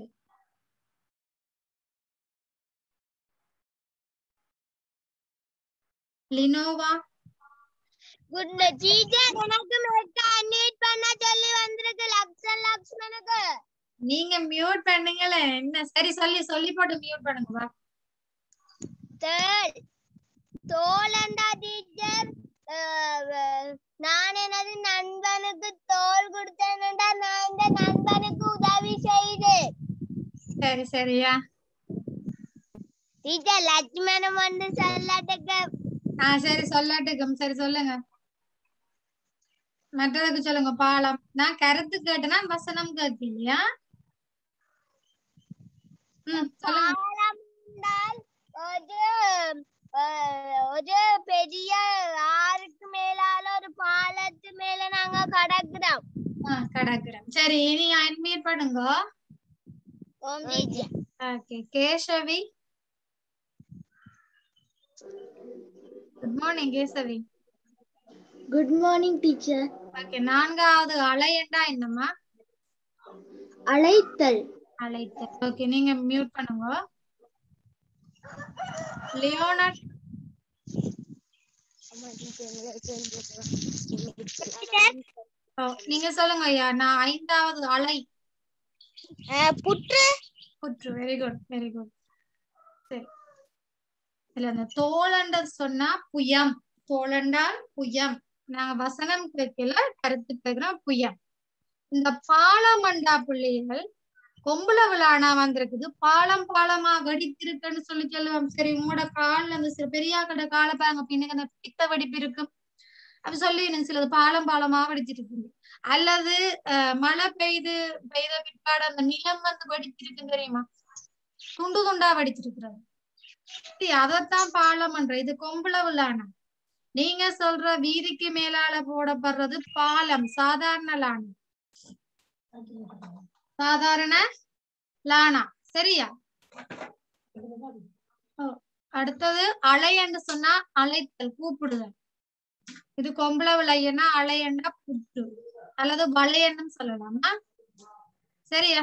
லினோவா குட் டீச்சர். எனக்கு மைக் அன்மியூட் பண்ண சொல்லி வந்திருக்கு லக்ஷன் லக்ஷ்மனுக்கு. நீங்க மியூட் பண்ணுங்களே என்ன? சரி சொல்லி சொல்லி போட்டு மியூட் பண்ணுங்க. வா. தோல். தோலண்டா டீச்சர். நான் எனது நண்பனுக்கு தோல் கொடுத்தேன்டா. நான் இந்த நண்பனுக்கு உதவி செய்தேன். சரி சரியா டீச்சர் லட்சுமணம் வந்து சொல்லட்டுக்கு. ஆஹ் சரி சொல்லட்டுக்கும். சரி சொல்லுங்க. மற்றதுக்கு சொல்லுங்க. பாலம். நான் கருத்து கேட்டேன்னா வசனம் கேட்கலையா? ம் சொல்லுங்க. பாலம் என்றால் ஒரு ஒரு பெரிய ஆறுக்கு மேலால ஒரு பாலத்து மேல நாங்க கடக்குறோம். ஆஹ் கடக்குறோம். சரி இனி அன்மியூட் பண்ணுங்க. Om teacher. Okay. Keshavi. Good morning, Keshavi. Good morning, teacher. Okay. நான்காவது அலை என்றா என்னம்மா? அழைத்தல். அழைத்தல். Okay. நீங்க மியூட் பண்ணுங்க. லியோனட். Oh, நீங்க சொல்லுங்க ஐயா. நான் ஐந்தாவது அலை. புற்று. புற்று. Very good, very good. சரி. இல்ல அந்த தோழண்ட சொன்னா புயம். தோழண்டால் புயம். நாங்க வசனம் கேட்கல, கருத்து கேட்கிறோம் புயம். இந்த பாலமண்டா பிள்ளைகள் கொம்புல விழானா வந்திருக்குது. பாலம் பாலமா வெடித்திருக்குன்னு சொல்லி சொல்லுவோம். சரி, உங்களோட கால்ல அந்த பெரியா கடை காலை பாருங்க, பின்னுக்கு அந்த பித்த வெடிப்பு இருக்கும். அப்படி சொல்லி சிலது பாலம் பாலமா வெடிச்சிட்டு இருக்குது. அல்லது அஹ் மழை பெய்து பெய்த பிற்பாடு அந்த நிலம் வந்து வெடிச்சிருக்கு தெரியுமா? துண்டு துண்டா வெடிச்சிருக்கிறது. அதைத்தான் பாலம் பண்ற. இது கொம்புல விழானா. நீங்க சொல்ற வீதிக்கு மேலால போடப்படுறது பாலம், சாதாரண லானா. சாதாரண லானா. சரியா? அடுத்தது அலை என்று சொன்னா அழைத்தல், கூப்பிடுதல். இது கொம்புல விளையன்னா அலையண்டா புட்டு அல்லது வளையன்னு சொல்லலாமா? சரியா?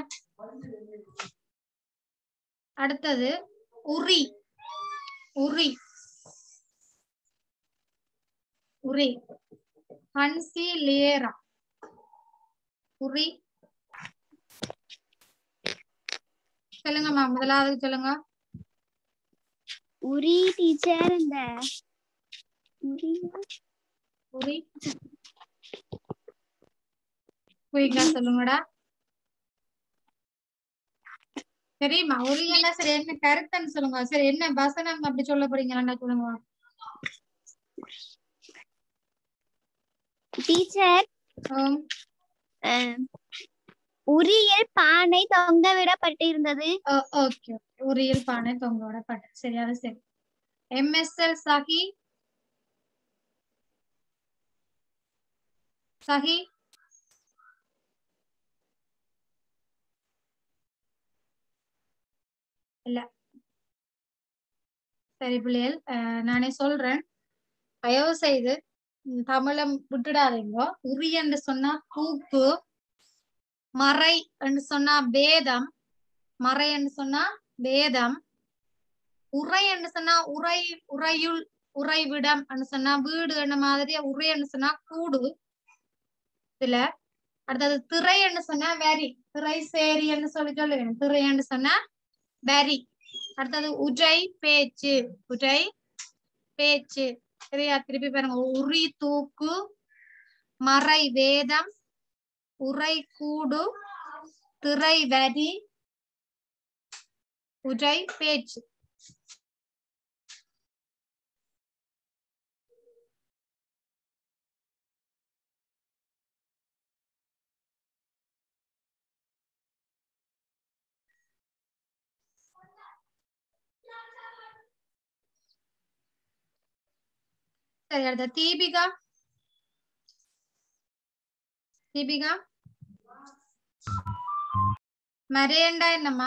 அடுத்தது உரி. உரி. உரி. ஹன்சி லியேரா. உரி. சொல்லுங்கம்மா, முதலாவது சொல்லுங்க. உரி டீச்சர். இந்த உரி உரி குயிக்கா சொல்லுங்கடா. சரிம்மா, உரி என்ன? சரி, என்ன கருத்துன்னு சொல்லுங்க. சரி, என்ன வசனம் அப்படி சொல்ல போறீங்களா சொல்லுங்க டீச்சர். உரியில் பானை தொங்க விடப்பட்டிருந்தது. ஓகே, உரியில் பானை தொங்க விடப்பட்டது. சரி, அது சரி. எம்எஸ்எல் சஹி. சஹி. இல்ல. சரி பிள்ளைகள், நானே சொல்றேன், தயவு செய்து தமிழம் விட்டுடாதீங்க. உரி என்று சொன்னா தூக்கு, மறை என்று சொன்னா வேதம், மறை என்று சொன்னா வேதம், உரை என்று சொன்னா உரை, உறையுள், உறைவிடம் என்று சொன்னா வீடு என்ன மாதிரி, உரை என்று சொன்னா கூடு. இதுல அடுத்தது திரை என்று சொன்னா வரி, திரை சேரி என்று சொல்லி சொல்லுவேன். திரை என்று சொன்னா வரி. அடுத்தது உரை பேச்சு, உரை பேச்சு. சரியா? திருப்பி பாருங்க. உரி தூக்கு, மறை வேதம், உரை கூடு, திரை வரி, உரை பேச்சு. சரி, அடுத்த தீபிகா. தீபிகா, மறையண்டா என்னம்மா?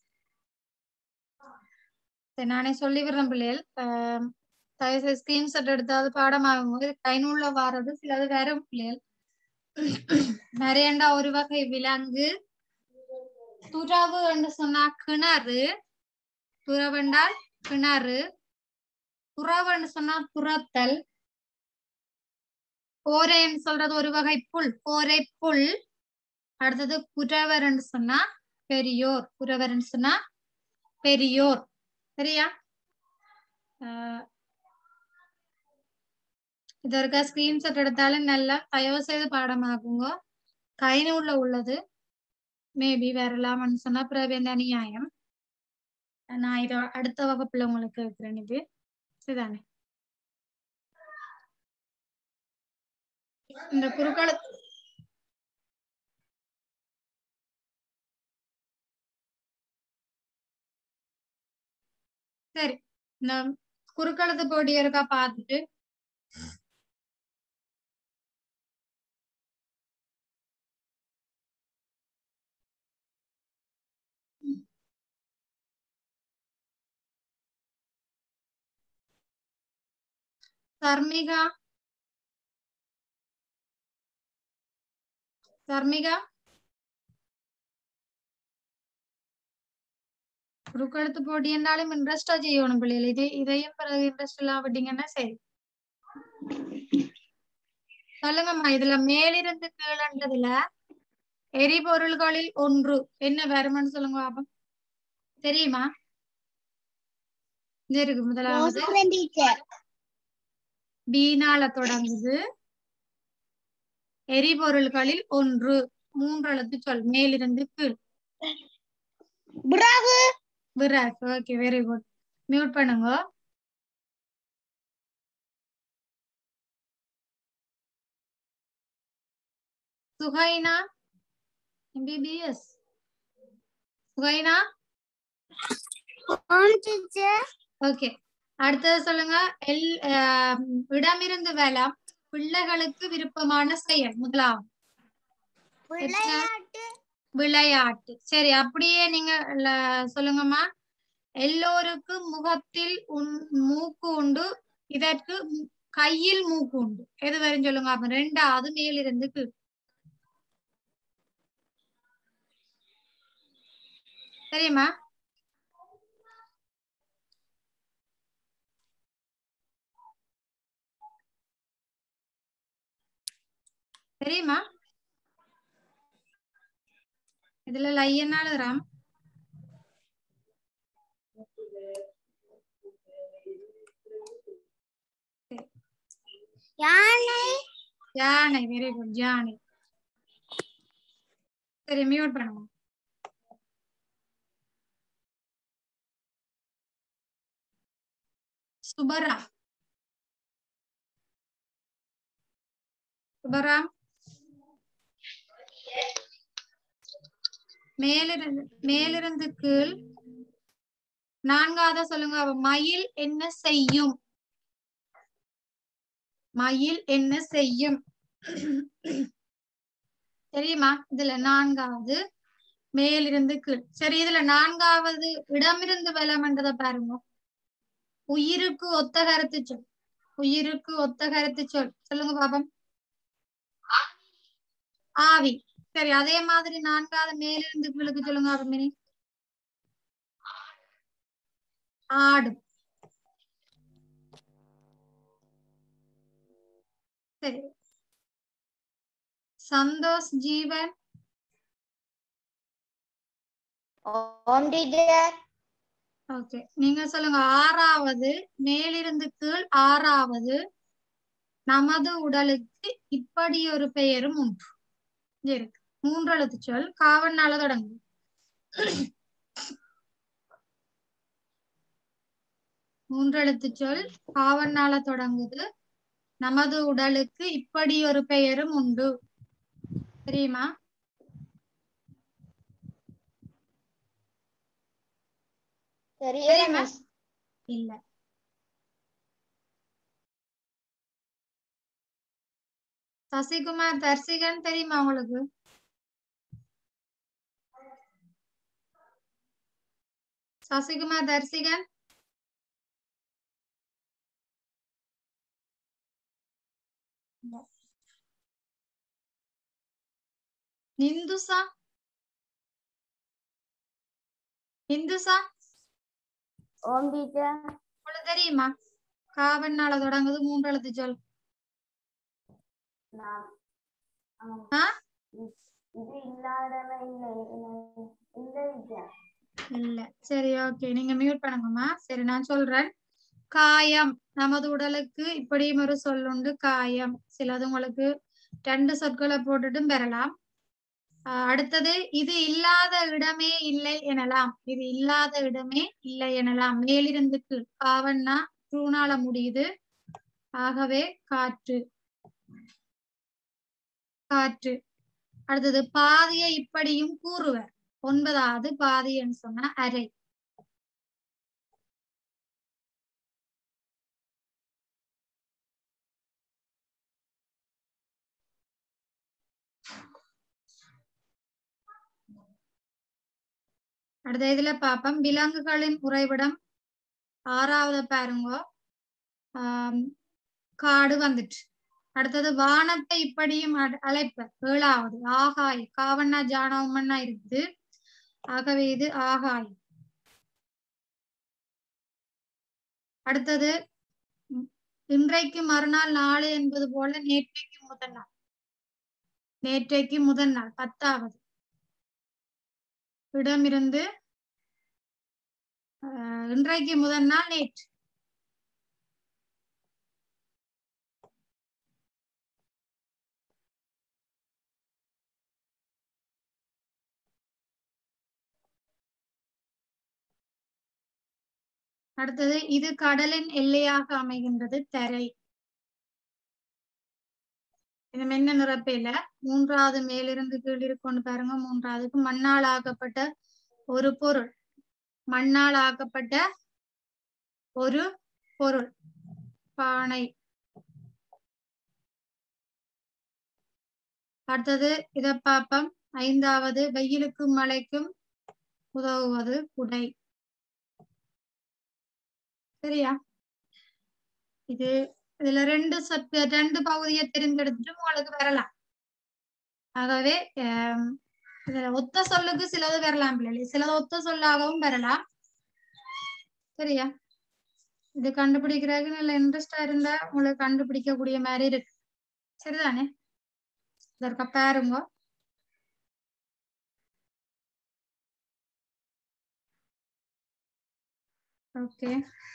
சரி, நானே சொல்லி விடுறேன் பிள்ளைகள். தயவுசெய்து ஸ்கிரீன்ஷாட் எடுத்தாவது பாடமாகும் போது கைநூல்ல வாரது சிலது வேற பிள்ளைகள். மறையண்டா ஒரு வகை விலங்கு. துறவு என்று சொன்னா கிணறு. துறவென்றால் கிணறு. துறவுன்னு சொன்னா துரத்தல். கோரைன்னு சொல்றது ஒரு வகை புல், கோரை புல். அடுத்தது குறவர் சொன்னா பெரியோர். குறவர் சொன்னா பெரியோர். சரியா? ஆஹ் இதற்கா ஸ்கிரீன்ஷாட் எடுத்தாலும் நல்லா தயவு செய்து பாடமாகுங்க. கைநூல்ல உள்ளது மேபி வரலாம்னு சொன்னா பிறகு அநியாயம். நான் இதை அடுத்த வகுப்புல உங்களுக்கு இருக்கிறேன். இது சரிதானே? இந்த குறுக்கால சரி, இந்த குறுக்கெழுத்து போட்டி இருக்கா பார்த்துட்டு தர்மிகா தர்மிகா குறுக்கெழுத்து போட்டி என்றாலும் இன்ட்ரெஸ்டா செய்யணும் பிள்ளைகள். இது இதையும் பிறகு இன்ட்ரெஸ்ட் இல்லாம விட்டீங்கன்னா சரி. சொல்லுங்கம்மா, இதுல மேலிருந்து கீழன்றதுல எரிபொருள்களில் ஒன்று என்ன வருமானு சொல்லுங்க பாப்போம். தெரியுமா? இது இருக்கு. முதலாவது பீனால தொடங்குது. எரிபொருள்களில் ஒன்று மூன்று எழுத்து சொல். மேலிருந்து கீழ். விறகு. விறகு. Okay, very good. மியூட் பண்ணுங்க. சுஹைனா எம்பிபிஎஸ். சுஹைனா ஓகே. அடுத்தது சொல்லுங்க. எல் இடமிருந்து வலம் பிள்ளைகளுக்கு விருப்பமான செயல். முதலாம் விளையாட்டு. விளையாட்டு. சரி, அப்படியே நீங்க சொல்லுங்கம்மா. எல்லோருக்கும் முகத்தில் மூக்கு உண்டு, இதற்கு கையில் மூக்கு உண்டு. எது வரும் சொல்லுங்க. அப்ப ரெண்டாவது மேலிருந்து கீழ். தெரியுமா? தெரியுமா? இதுல லையனால ராம் யானை. யானை. Very good. யானை. சரி, மியூட் பண்ணுவோம். சுபராம். சுபராம் மேலிருந்து மேலிருந்து கீழ் நான்காவது சொல்லுங்க. மயில் என்ன செய்யும்? மயில் என்ன செய்யும்? தெரியுமா? இதுல நான்காவது மேலிருந்து கீழ். சரி, இதுல நான்காவது இடமிருந்து வலம்ன்றத பாருங்க. உயிருக்கு ஒத்த கருத்து சொல். உயிருக்கு ஒத்த கருத்து சொல். சொல்லுங்க பாப்போம். ஆவி. சரி, அதே மாதிரி நான்காவது மேலிருந்து கீழுக்கு சொல்லுங்க பாப்போம். ஆடு. சரி, சந்தோஷ் ஜீவன். ஓகே, நீங்க சொல்லுங்க. ஆறாவது மேலிருந்து கீழ் ஆறாவது நமது உடலுக்கு இப்படி ஒரு பெயரும் உண்டு. இருக்கு. மூன்று எழுத்து சொல். காவன்னால தொடங்கும். மூன்று எழுத்து சொல். காவன்னால தொடங்குது. நமது உடலுக்கு இப்படி ஒரு பெயரும் உண்டு. தெரியுமா? தெரியுமா? இல்ல. சசிகுமார் தர்சிகன் தெரியுமா உங்களுக்கு? சசிகுமார் தர்சிகன். இந்துசா. இந்துசா உங்களுக்கு தெரியுமா? காவன்னால தொடங்குது. மூன்று எழுத்து சொல். இல்ல. சரி, ஓகே, நீங்க மியூட் பண்ணுங்கம்மா. சரி, நான் சொல்றேன். காயம். நமது உடலுக்கு இப்படியும் ஒரு சொல்லுண்டு. காயம். சிலது உங்களுக்கு ரெண்டு சொற்களை போட்டுட்டும் பெறலாம். அடுத்தது இது இல்லாத இடமே இல்லை எனலாம். இது இல்லாத இடமே இல்லை எனலாம். மேலிருந்து கீழ். காவன்னா தூணால முடியுது. ஆகவே காற்று. காற்று. அடுத்தது பாதியை இப்படியும் கூறுவர். ஒன்பதாவது பாதின்னு சொன்னா அரை. அடுத்த இதுல பாப்போம். விலங்குகளின் உறைவிடம். ஆறாவது பாருங்க. ஆஹ் காடு வந்துட்டு. அடுத்தது வானத்தை இப்படியும் அழைப்ப ஏழாவது ஆகாய். காவண்ணா ஜானவமன்னா இருக்குது. ஆகவே இது ஆகாய். அடுத்தது இன்றைக்கு மறுநாள் நாளை என்பது போல நேற்றைக்கு முதல் நாள். நேற்றைக்கு முதல் நாள் பத்தாவது இடமிருந்து இன்றைக்கு முதல் நாள் நேற்று. அடுத்தது இது கடலின் எல்லையாக அமைகின்றது தரை. இது மென்ன நிரப்பையில மூன்றாவது மேலிருந்து கீழ் இருக்கொண்டு பாருங்க. மூன்றாவதுக்கு மண்ணால் ஆக்கப்பட்ட ஒரு பொருள். மண்ணால் ஆக்கப்பட்ட ஒரு பொருள் பானை. அடுத்தது இத பாப்பம். ஐந்தாவது வெயிலுக்கும் மழைக்கும் உதவுவது குடை. சரியா? இது இதுல ரெண்டு சப் ரெண்டு பகுதியை தெரிந்தெடுத்துட்டு உங்களுக்கு வரலாம். ஆகவே இதுல ஒத்த சொல்லுக்கு சிலது வரலாம் பிள்ளை, சிலது ஒத்த சொல்லாகவும் வரலாம். சரியா? இது கண்டுபிடிக்கிறதுக்கு நல்ல இன்ட்ரெஸ்டா இருந்தா உங்களுக்கு கண்டுபிடிக்கக்கூடிய மாதிரி இருக்கு. சரிதானே? இதற்க பாருங்க. ஓகே,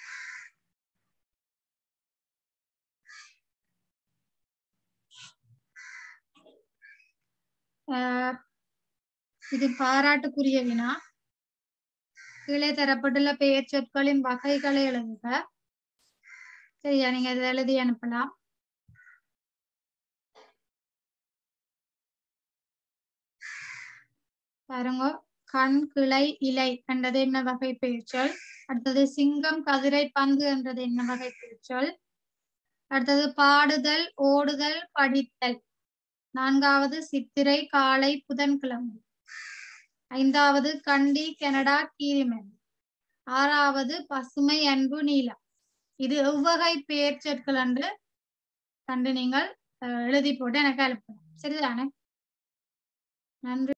இது பாராட்டுக்குரிய வினா. கீழே தரப்பட்டுள்ள பெயர் சொற்களின் வகைகளை எழுதுக. சரியா? நீங்க இதை எழுதி அனுப்பலாம். பாருங்க. கண், கிளை, இலை என்றது என்ன வகை பெயர்ச்சொல்? அடுத்தது சிங்கம், கதிரை, பந்து என்றது என்ன வகை பெயர்ச்சொல்? அடுத்தது பாடுதல், ஓடுதல், படித்தல். நான்காவது சித்திரை, காலை, புதன்கிழமை. ஐந்தாவது கண்டி, கனடா, கீரிமன். ஆறாவது பசுமை, அன்பு, நீலம். இது எவ்வகை பெயர் சொற்கள் என்று கண்டு நீங்கள் எழுதி போட்டு எனக்கு அனுப்பலாம். சரிதானே? நன்றி.